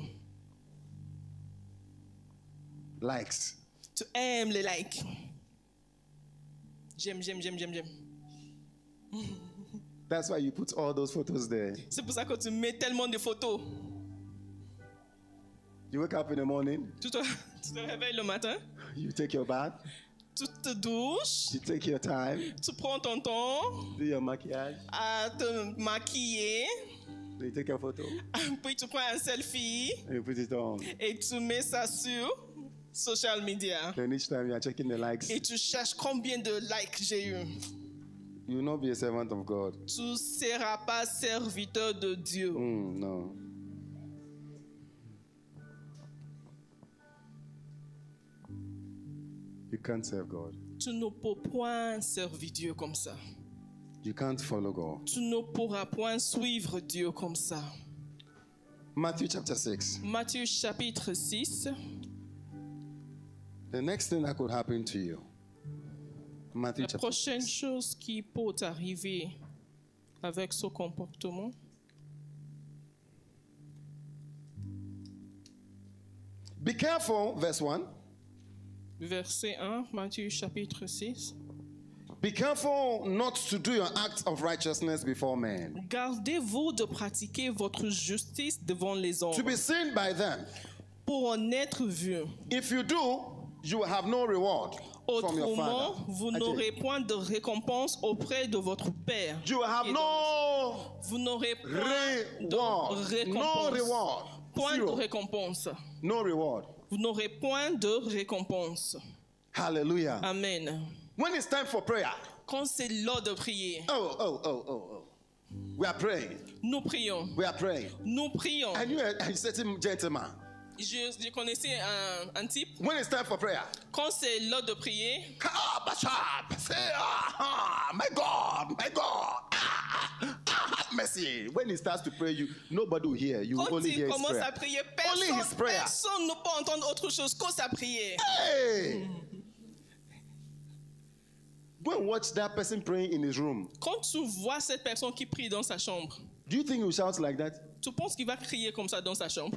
Likes. Tu aimes les likes. J'aime. That's why you put all those photos there. C'est pour ça que tu mets tellement de photos. You wake up in the morning, Tu te réveilles le matin, you take your bath, tu te douches, you take your time, tu prends ton temps do your maquillage, à te maquiller, then you take your photo, puis tu prends un selfie and you put it on. et tu mets ça sur social media. Then each time you are checking the likes, Et tu cherches combien de likes j'ai eu. you will not be a servant of God. Tu ne seras pas serviteur de Dieu. No. You can't serve God. Tu ne peux point servir Dieu comme ça. You can't follow God. Tu ne pourras point suivre Dieu comme ça. Matthew chapter 6. Matthieu chapitre 6. The next thing that could happen to you. Matthew La chapter prochaine 6. chose qui peut arriver avec ce comportement, Be careful, verse 1. verset 1, Matthieu chapitre 6. Be careful not to do your acts of righteousness before men, Gardez-vous de pratiquer votre justice devant les to hommes be seen by them. pour en être vu. If you do, you will have no reward from your Autrement, Father. vous Actually, n'aurez point de récompense auprès de votre Père. you will have Et no Vous n'aurez point de reward. No récompense. reward. Point de Zero. récompense. No reward. Vous n'aurez point de récompense. Hallelujah. Amen. When it's time for prayer, Quand c'est l'heure de prier, oh. We are praying. nous prions. We are praying. Nous prions. I knew a certain gentleman. Je connaissais un type. When it's time for prayer, Quand c'est l'heure de prier, Bashab, say, my God, have mercy. When he starts to pray, nobody will hear. You quand only il hear his commence prayer. à prier, Only his prayer. personne ne peut entendre autre chose que sa prière. Hey! Go and watch that person praying in his room. Quand tu vois cette personne qui prie dans sa chambre, Do you think he will shout like that? tu penses qu'il va crier comme ça dans sa chambre?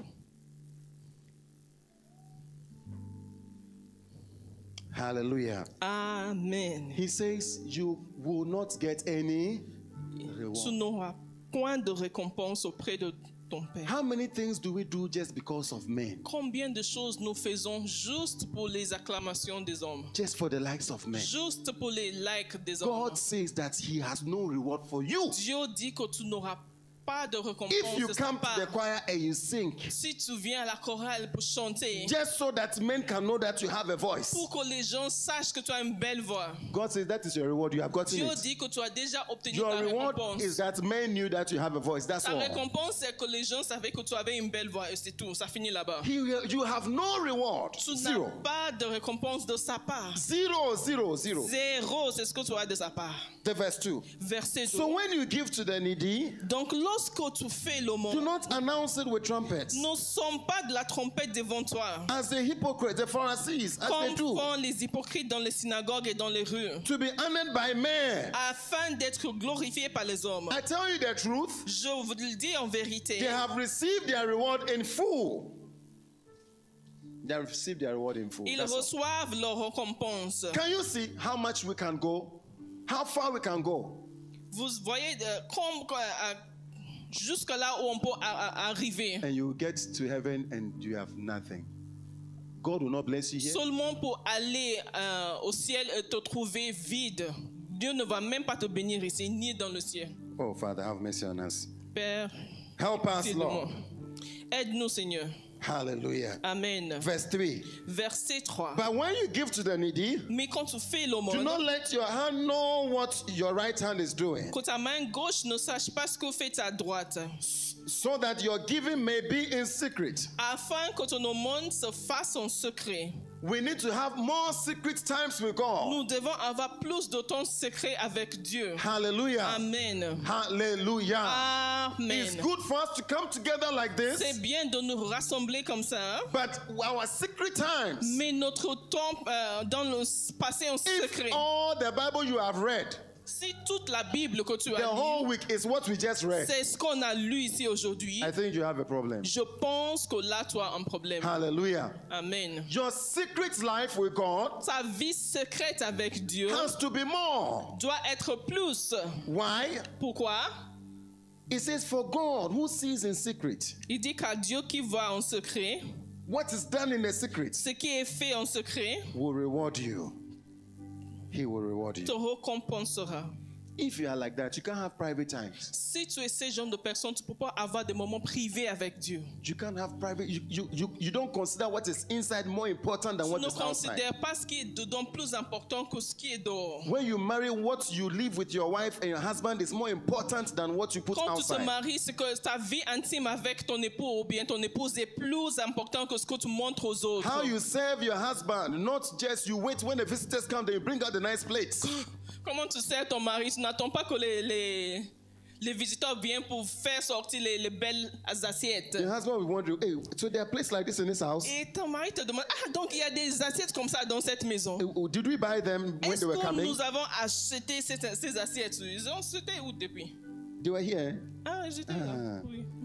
Hallelujah. Amen. He says you will not get any Tu reward. n'auras point de récompense auprès de ton Père. How many things do we do just because of men? Combien de choses nous faisons juste pour les acclamations des hommes? Just for the likes of men. Juste pour les likes des hommes. God says that he has no reward for you. Dieu dit que tu n'auras pas de récompense If you de sa come to the part. choir and you sing, Si tu viens à la chorale pour chanter, just so that men can know that you have a voice. pour que les gens sachent que tu as une belle voix. God says that is your reward. You have gotten Dieu it. dit que tu as déjà obtenu Your ta reward récompense. is that men knew that you have a voice. That's Ta all. récompense, c'est que les gens savaient que tu avais une belle voix et c'est tout. Ça finit là-bas. You have no reward. Tu Zero. n'as pas de récompense de sa part. Zero. Zéro, c'est ce que tu as de sa part. The verse 2. Verset 2. So when you give to the needy, Donc, lorsque tu fais le Do monde, not announce it with trumpets. ne sonne pas de la trompette devant toi, As the hypocrites, the Pharisees, as they comme do, font les hypocrites dans les synagogues et dans les rues, to be honored by men. afin d'être glorifiés par les hommes. I tell you the truth, Je vous le dis en vérité, they have received their reward in full. They have received their reward in full. ils That's all. reçoivent leur récompense. Can you see how much we can go? How far we can go? Vous voyez jusque là où on peut arriver. And you get to heaven and you have nothing. God will not bless you here. Seulement pour aller au ciel et te trouver vide. Dieu ne va même pas te bénir ici, ni dans le ciel. Oh, Father, have mercy on us. Père, Help us, aide-nous. Lord. Aide-nous, Seigneur. Hallelujah. Amen. Verse 3. Verset 3. But when you give to the needy, Mais quand tu fais do not l'aumône, let your hand know what your right hand is doing, que ta main gauche ne sache pas ce que fait ta droite, so that your giving may be in secret. afin que ton aumône se fasse en secret. We need to have more secret times with God. Nous devons avoir plus de temps secret avec Dieu. Hallelujah. Amen. Hallelujah. It's Amen. good for us to come together like this, C'est bien de nous rassembler comme ça, hein? but our secret times, Mais notre temps dans le passé en if secret. all the Bible you have read, Si toute la Bible que tu the as whole lue, week is what we just read, c'est ce qu'on a lu ici aujourd'hui, I think you have a problem. je pense que là tu as un problème. Hallelujah. Amen. Your secret life with God Ta vie secrète avec Dieu has to be more. doit être plus. Why? Pourquoi? It says, for God who sees in secret, Il dit qu'à Dieu qui voit en secret, what is done in the secret ce qui est fait en secret will reward you. He will reward te you. récompensera. If you are like that, you can't have private times. Si tu es ce genre de personne, tu ne peux pas avoir des moments privés avec Dieu. You can't have private. You don't consider what is inside more important than Tu what ne is outside. considères pas ce qui est dedans plus important que ce qui est dehors. When you marry, what you live with your wife and your husband is more important than what you put Quand tu te outside. maries, c'est que ta vie intime avec ton époux ou bien ton épouse est plus important que ce que tu montres aux autres. How you serve your husband, not just you wait when the visitors come, then you bring out the nice plates. Comment tu sers ton mari? Tu n'attends pas que les visiteurs viennent pour faire sortir les belles assiettes. Your husband will wonder, hey, so there are places like this in this house? Et ton mari te demande, donc il y a des assiettes comme ça dans cette maison. Did we buy them when Est-ce they were que coming? nous avons acheté ces assiettes? Ils ont c'était où depuis? They were here. Ah, j'étais là. Ah. Oui.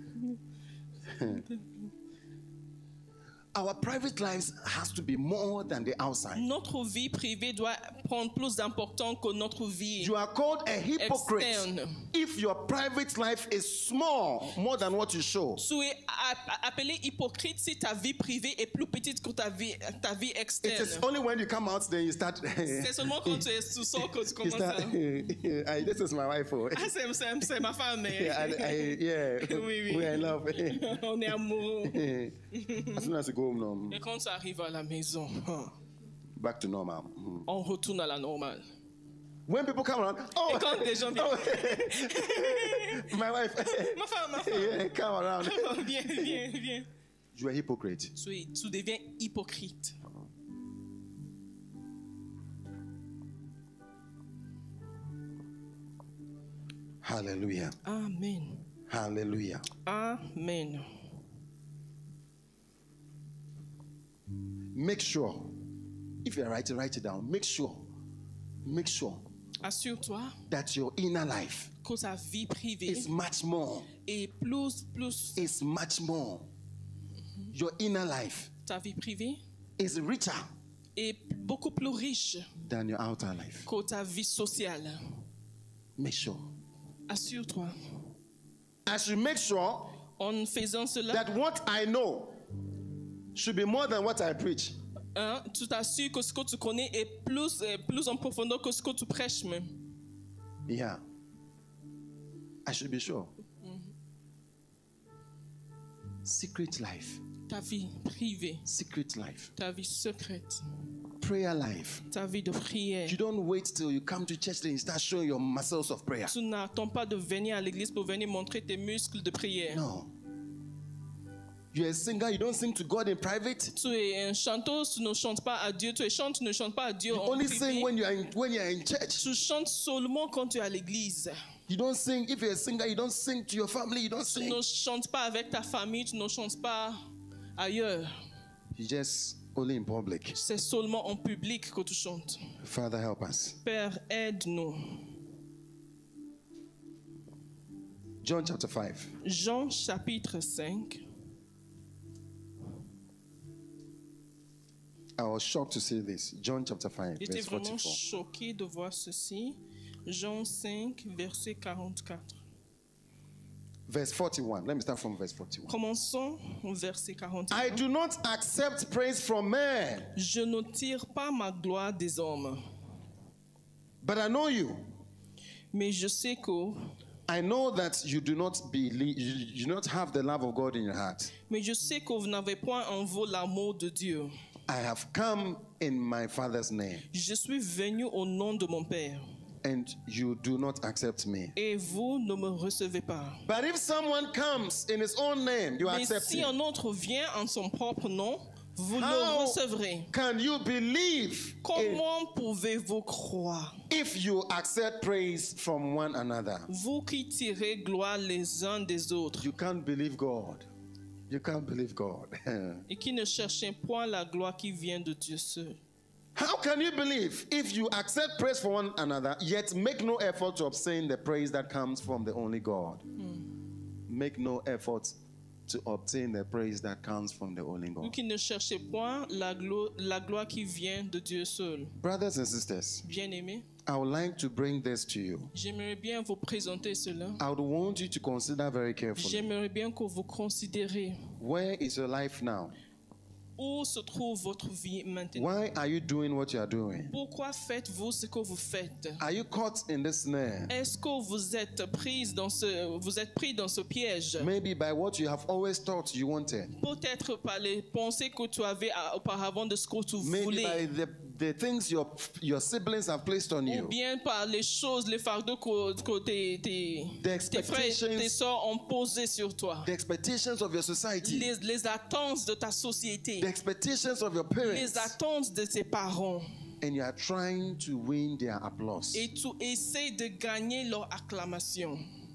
Our private lives has to be more than the outside. Notre vie privée doit prendre plus d'importance que notre vie. You are called a hypocrite Externe. if your private life is small, more than what you show. Tu es appelé hypocrite si ta vie privée est plus petite que ta vie It externe. is only when you come out then you start. C'est seulement quand tu es sous sol que tu you commences start à... this is my wife. Oh. Ah, c'est ma femme. Mais... Yeah, Oui, oui. we're in love. On est amoureux. As soon as you go home, no, Et quand tu arrives à la maison, back to normal. on retourne à la normale. When people come around, oh, Et quand des gens viennent, oh, my wife, ma femme, yeah, come around. viens. You are a hypocrite. Tu deviens hypocrite. Hallelujah. Amen. Hallelujah. Amen. Make sure, if you're writing, write it down. Make sure Assure-toi that your inner life que ta vie privée is much more. est plus Is much more. Your inner life ta vie privée is richer est beaucoup plus riche than your outer life. que ta vie sociale. Make sure. Assure-toi I should make sure en faisant cela, that what I know should be more than what I preach. hein, tu t'assures que ce que tu connais est plus en profondeur que ce que tu prêches même. Yeah. I should be sure. Secret life. Ta vie privée, Secret life. ta vie secrète, Prayer life. ta vie de prière. You don't wait till you come to church and you start showing your muscles of prayer. Tu n'attends pas de venir à l'église pour venir montrer tes muscles de prière. No. You're a singer, you don't sing to God in private. Tu es un chanteur, tu ne chantes pas à Dieu. Tu es chanteur, tu ne chantes pas à Dieu You en only privé. sing when you're in church. Tu chantes seulement quand tu es à l'église. You don't sing, if you're a singer, you don't sing to your family, you don't Tu sing. ne chantes pas avec ta famille, tu ne chantes pas ailleurs. You just only in public. C'est seulement en public que tu chantes. Father, help us. Père, aide-nous. John chapter 5. Jean chapitre 5. I was shocked to see this. John chapter 5, J'étais verse vraiment 44. choqué de voir ceci. Jean 5, verset 44. Verse 41. Let me start from verse 41. Commençons au verset 41. I do not accept praise from men, Je ne tire pas ma gloire des hommes, but I know you. mais je sais que, I know that you do not believe, you do not have the love of God in your heart. mais je sais que vous n'avez point en vous l'amour de Dieu. I have come in my Father's name, Je suis venu au nom de mon Père, and you do not accept me. et vous ne me recevez pas. But if someone comes in his own name, you Mais accept si him. un autre vient en son propre nom, vous le How recevrez. can you believe Comment pouvez-vous croire, if you accept praise from one another? vous qui tirez gloire les uns des autres, You can't believe God. You can't believe God. et qui ne cherchez point la gloire qui vient de Dieu seul? How can you believe if you accept praise from one another, yet make no effort to obtain the praise that comes from the only God? Make no effort to obtain the praise that comes from the only Vous God. qui ne cherchez point la gloire qui vient de Dieu seul. Brothers and sisters, Bien-aimés, I would like to bring this to you. j'aimerais bien vous présenter cela. I would want you to consider very carefully. J'aimerais bien que vous considérez Where is your life now? où se trouve votre vie maintenant. Why are you doing what you are doing? Pourquoi faites-vous ce que vous faites? Are you caught in this snare? Est-ce que vous êtes pris dans ce piège? Maybe by what you have always thought you wanted. Peut-être par les pensées que tu avais auparavant de ce que tu Maybe voulais. by the things your siblings have placed on Ou you. bien par les choses, les fardeaux que tes frères et tes soeurs ont posés sur toi. The expectations of your society. Les attentes de ta société. The expectations of your Les parents. attentes de tes parents. And you are trying to win their applause. Et tu essaies de gagner leur acclamation.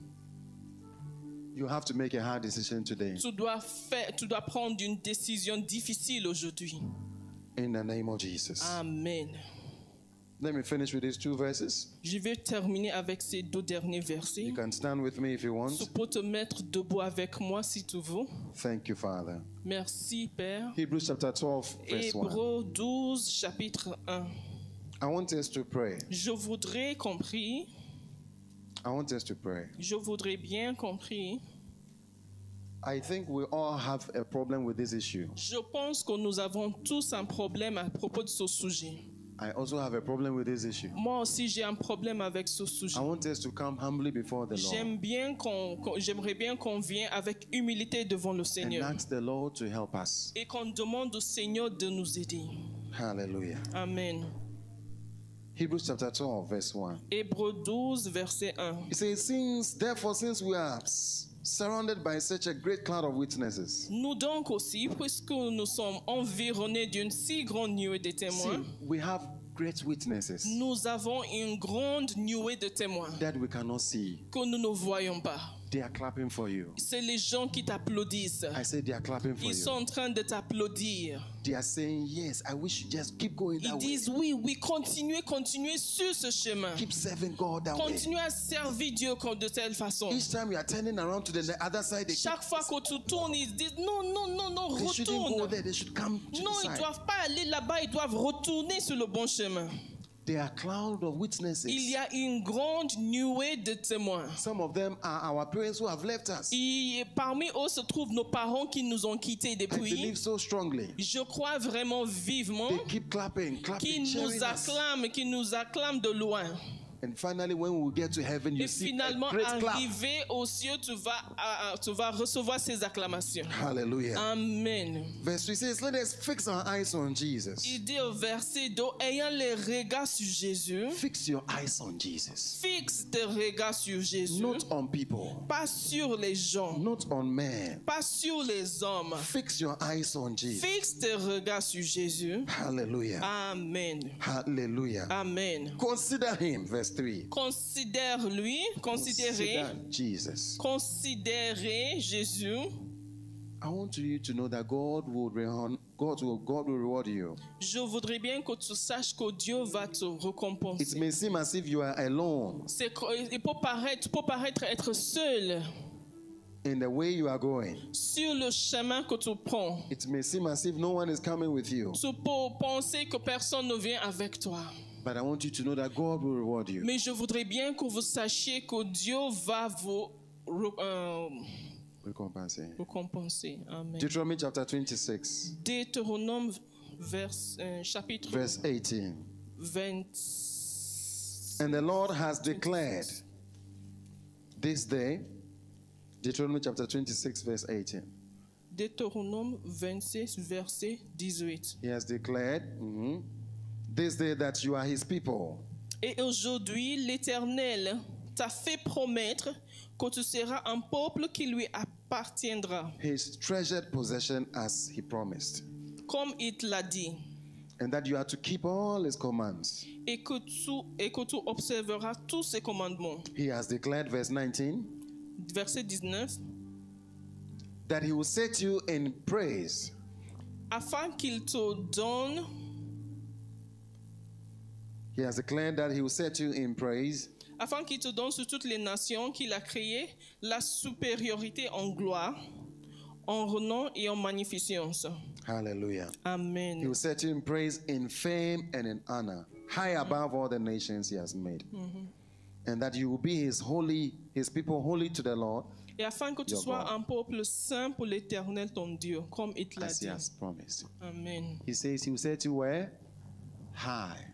You have to make a hard decision today. Tu dois prendre une décision difficile aujourd'hui. In the name of Jesus. Amen. Let me finish with these two verses. Je vais terminer avec ces deux derniers versets. You can stand with me if you Tu want. peux te mettre debout avec moi si tu veux. Thank you, Father. Merci, Père. Hebrews chapter 12, verse 1. Hébreux 12, chapitre 1. I want us to pray. Je voudrais compris, I want us to pray. je voudrais bien compris. I think we all have a problem with this issue. Je pense que nous avons tous un problème à propos de ce sujet. I also have a problem with this issue. Moi aussi, j'ai un problème avec ce sujet. I want us to come humbly before the Lord J'aimerais bien qu'on vienne avec humilité devant le and Seigneur ask the Lord to help us. et qu'on demande au Seigneur de nous aider. Hallelujah. Amen. Hebrews chapter 12, verse 1. Hébreux 12, verset 1. It says, since we are surrounded by such a great cloud of witnesses. Nous donc aussi, puisque nous sommes environnés d'une si grande nuée de témoins, See, we have great witnesses nous avons une grande nuée de témoins that we cannot see. que nous ne voyons pas. They are clapping for you. C'est les gens qui t'applaudissent. I said they are clapping for Ils sont you. en train de t'applaudir. They are saying, yes, I wish you just keep going Ils that way. disent oui, continuez sur ce chemin. Keep serving God that way. Continuez à servir Dieu de telle façon. Each time you are turning around to the other side, they, Chaque fois que tu tournes, ils disent non, they shouldn't go retourne. there. They should come to Non, the ils ne side. doivent pas aller là-bas, ils doivent retourner sur le bon chemin. There are cloud of witnesses. Il y a une grande nuée de témoins. Some of them are our parents who have left us. Et parmi eux se trouvent nos parents qui nous ont quittés I depuis. believe so strongly. Je crois vraiment vivement They keep clapping, qui cheering us. nous acclament de loin. And finally, when we get to heaven, you Et see a finalement, great clap. arrivé aux cieux, tu vas recevoir ces acclamations. Hallelujah. Amen. Verse 3 says, let us fix our eyes on Jesus. Il dit au verset 2, ayant les regards sur Jésus, Fix your eyes on Jesus. fixe tes regards sur Jésus, Not on people, pas sur les gens, not on men. pas sur les hommes. Fix your eyes on Jesus. Fixe tes regards sur Jésus. Hallelujah. Amen. Hallelujah. Amen. Consider him, verse 3. Considère-lui, considérez, Consider Jesus. considérez Jésus. I want you to know that God will reward you. Je voudrais bien que tu saches que Dieu va te It récompenser. may seem as if you are alone Tu peux paraître être seul in the way you are going. sur le chemin que tu prends. It may seem as if no one is coming with you. Tu peux penser que personne ne vient avec toi. But I want you to know that God will reward you. Mais je voudrais bien que vous sachiez que Dieu va vous Recompense. récompenser. Amen. Deuteronomy chapter 26, Deutéronome chapitre verse 18. 20. And the Lord has declared this day, Deuteronomy chapter 26, verse 18. Deutéronome 26, verset 18. He has declared this day that you are his people. Et aujourd'hui, l'Éternel t'a fait promettre que tu seras un peuple qui lui appartiendra, His treasured possession as he promised. comme il te l'a dit, And that you are to keep all his commands. et que tu observeras tous ses commandements. He has declared, verse 19, Verset 19. that he will set you in praise. Afin qu'il te donne, He has declared that he will set you in praise afin qu'il te donne sur toutes les nations qu'il a créées la supériorité en gloire, en renom et en magnificence. Hallelujah. He Amen. will set you in praise, in fame, and in honor, high above all the nations he has made. And that you will be his people holy to the Lord, Et afin que tu Your sois God. un peuple saint pour l'Éternel ton Dieu, comme il te l'a as he dit. has promised. Amen. He says he will set you where? High.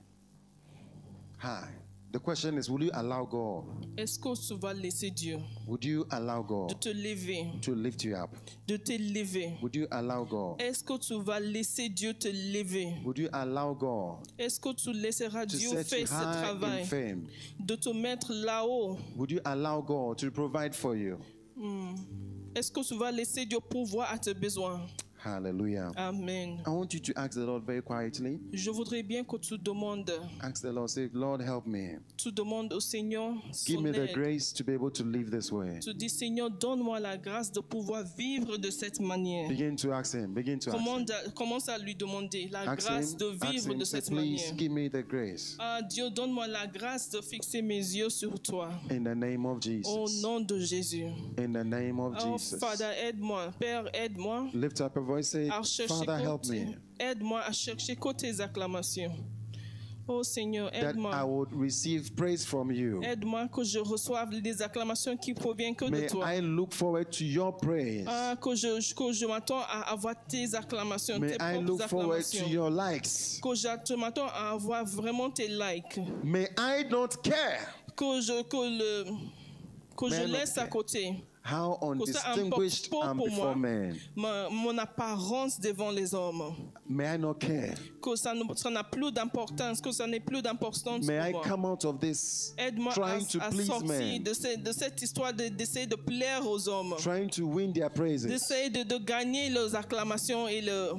High. The question is, will you allow God? Est-ce que tu vas laisser Dieu Would you allow de God te lever, to lift you up? de t'élever? Would you allow God? Est-ce que tu vas laisser Dieu te lever? Would you allow God Est-ce que tu laisseras to Dieu set faire you ce high in travail fame? de te mettre là-haut? Would you allow God to provide for you? Est-ce que tu vas laisser Dieu pourvoir à tes besoins? Hallelujah. Amen. I want you to ask the Lord very quietly. Je voudrais bien que tu demandes, Ask the Lord, say, Lord, help me. tu demandes au Seigneur Give son me the aide. grace to be able to live this way. Tu dis, Seigneur, donne-moi la grâce de pouvoir vivre de cette manière. Begin to ask him. Begin to ask him. Commence à lui demander la Ask grâce him. de Ask vivre him. de Say, cette please manière. give me the grace. Ah, Dieu, donne-moi la grâce de fixer mes yeux sur toi. In the name of Au Jesus. nom de Jésus. In the name of Oh, Jesus. Father, aide-moi. Père, aide-moi Lift up a voice. Say, à chercher Father, help me. Aide-moi à chercher que tes acclamations. Oh Seigneur, That I aide-moi. would receive praise from you. Aide-moi que je reçoive des acclamations qui proviennent que de May toi. I look forward to your praise. Ah, que je m'attends à avoir tes acclamations, May tes I propres look forward to acclamations. your likes. Que je m'attends à avoir vraiment tes likes. May I not care Que je May I not laisse à care. côté how que ça undistinguished importe pas I'm pour before moi. men. Mon apparence devant les hommes. May I not care. Que ça n'a plus d'importance, que ça n'ait plus d'importance May I pour moi. come out of this Aide-moi trying to à please sortir men, de cette histoire d'essayer de plaire aux hommes, trying to win their praises. d'essayer de gagner leurs acclamations et leurs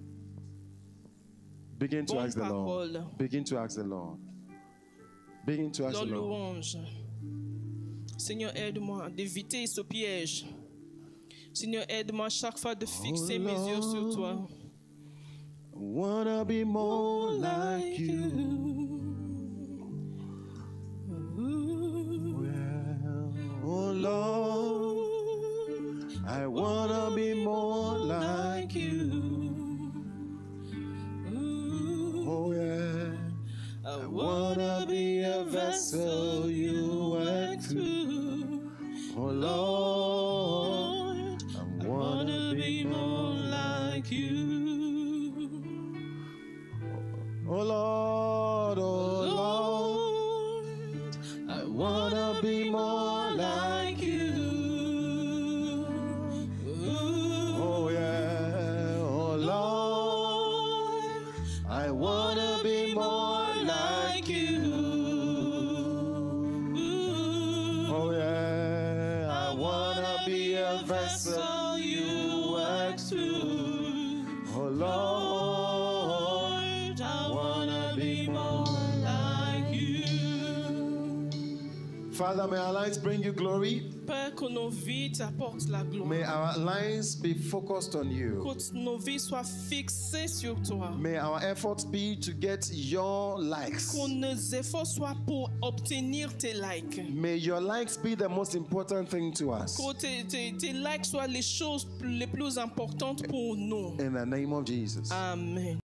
Begin to bonnes ask the Lord. paroles, Begin to ask the Lord. Begin to ask leurs the Lord. louanges. Seigneur, aide-moi d'éviter ce piège. Seigneur, aide-moi chaque fois de fixer mes yeux sur toi. Wanna be more like you. Oh Lord, I wanna be more like you. Oh yeah, I wanna be a vessel you work through. Oh Lord, I wanna be more like you. Oh Lord, wanna be more like you. Oh yeah, oh Lord, I wanna be more like you. Oh yeah, I wanna be a vessel you work through. Oh Lord, I wanna be more like you. Father, may our lives bring you glory. Père, que nos vies t'apportent la gloire. May our lives be focused on you. Que nos vies soient fixées sur toi. May our efforts be to get your likes. Que nos efforts soient pour obtenir tes likes. May your likes be the most important thing to us. Que tes likes soient les choses les plus importantes pour nous. In the name of Jesus. Amen.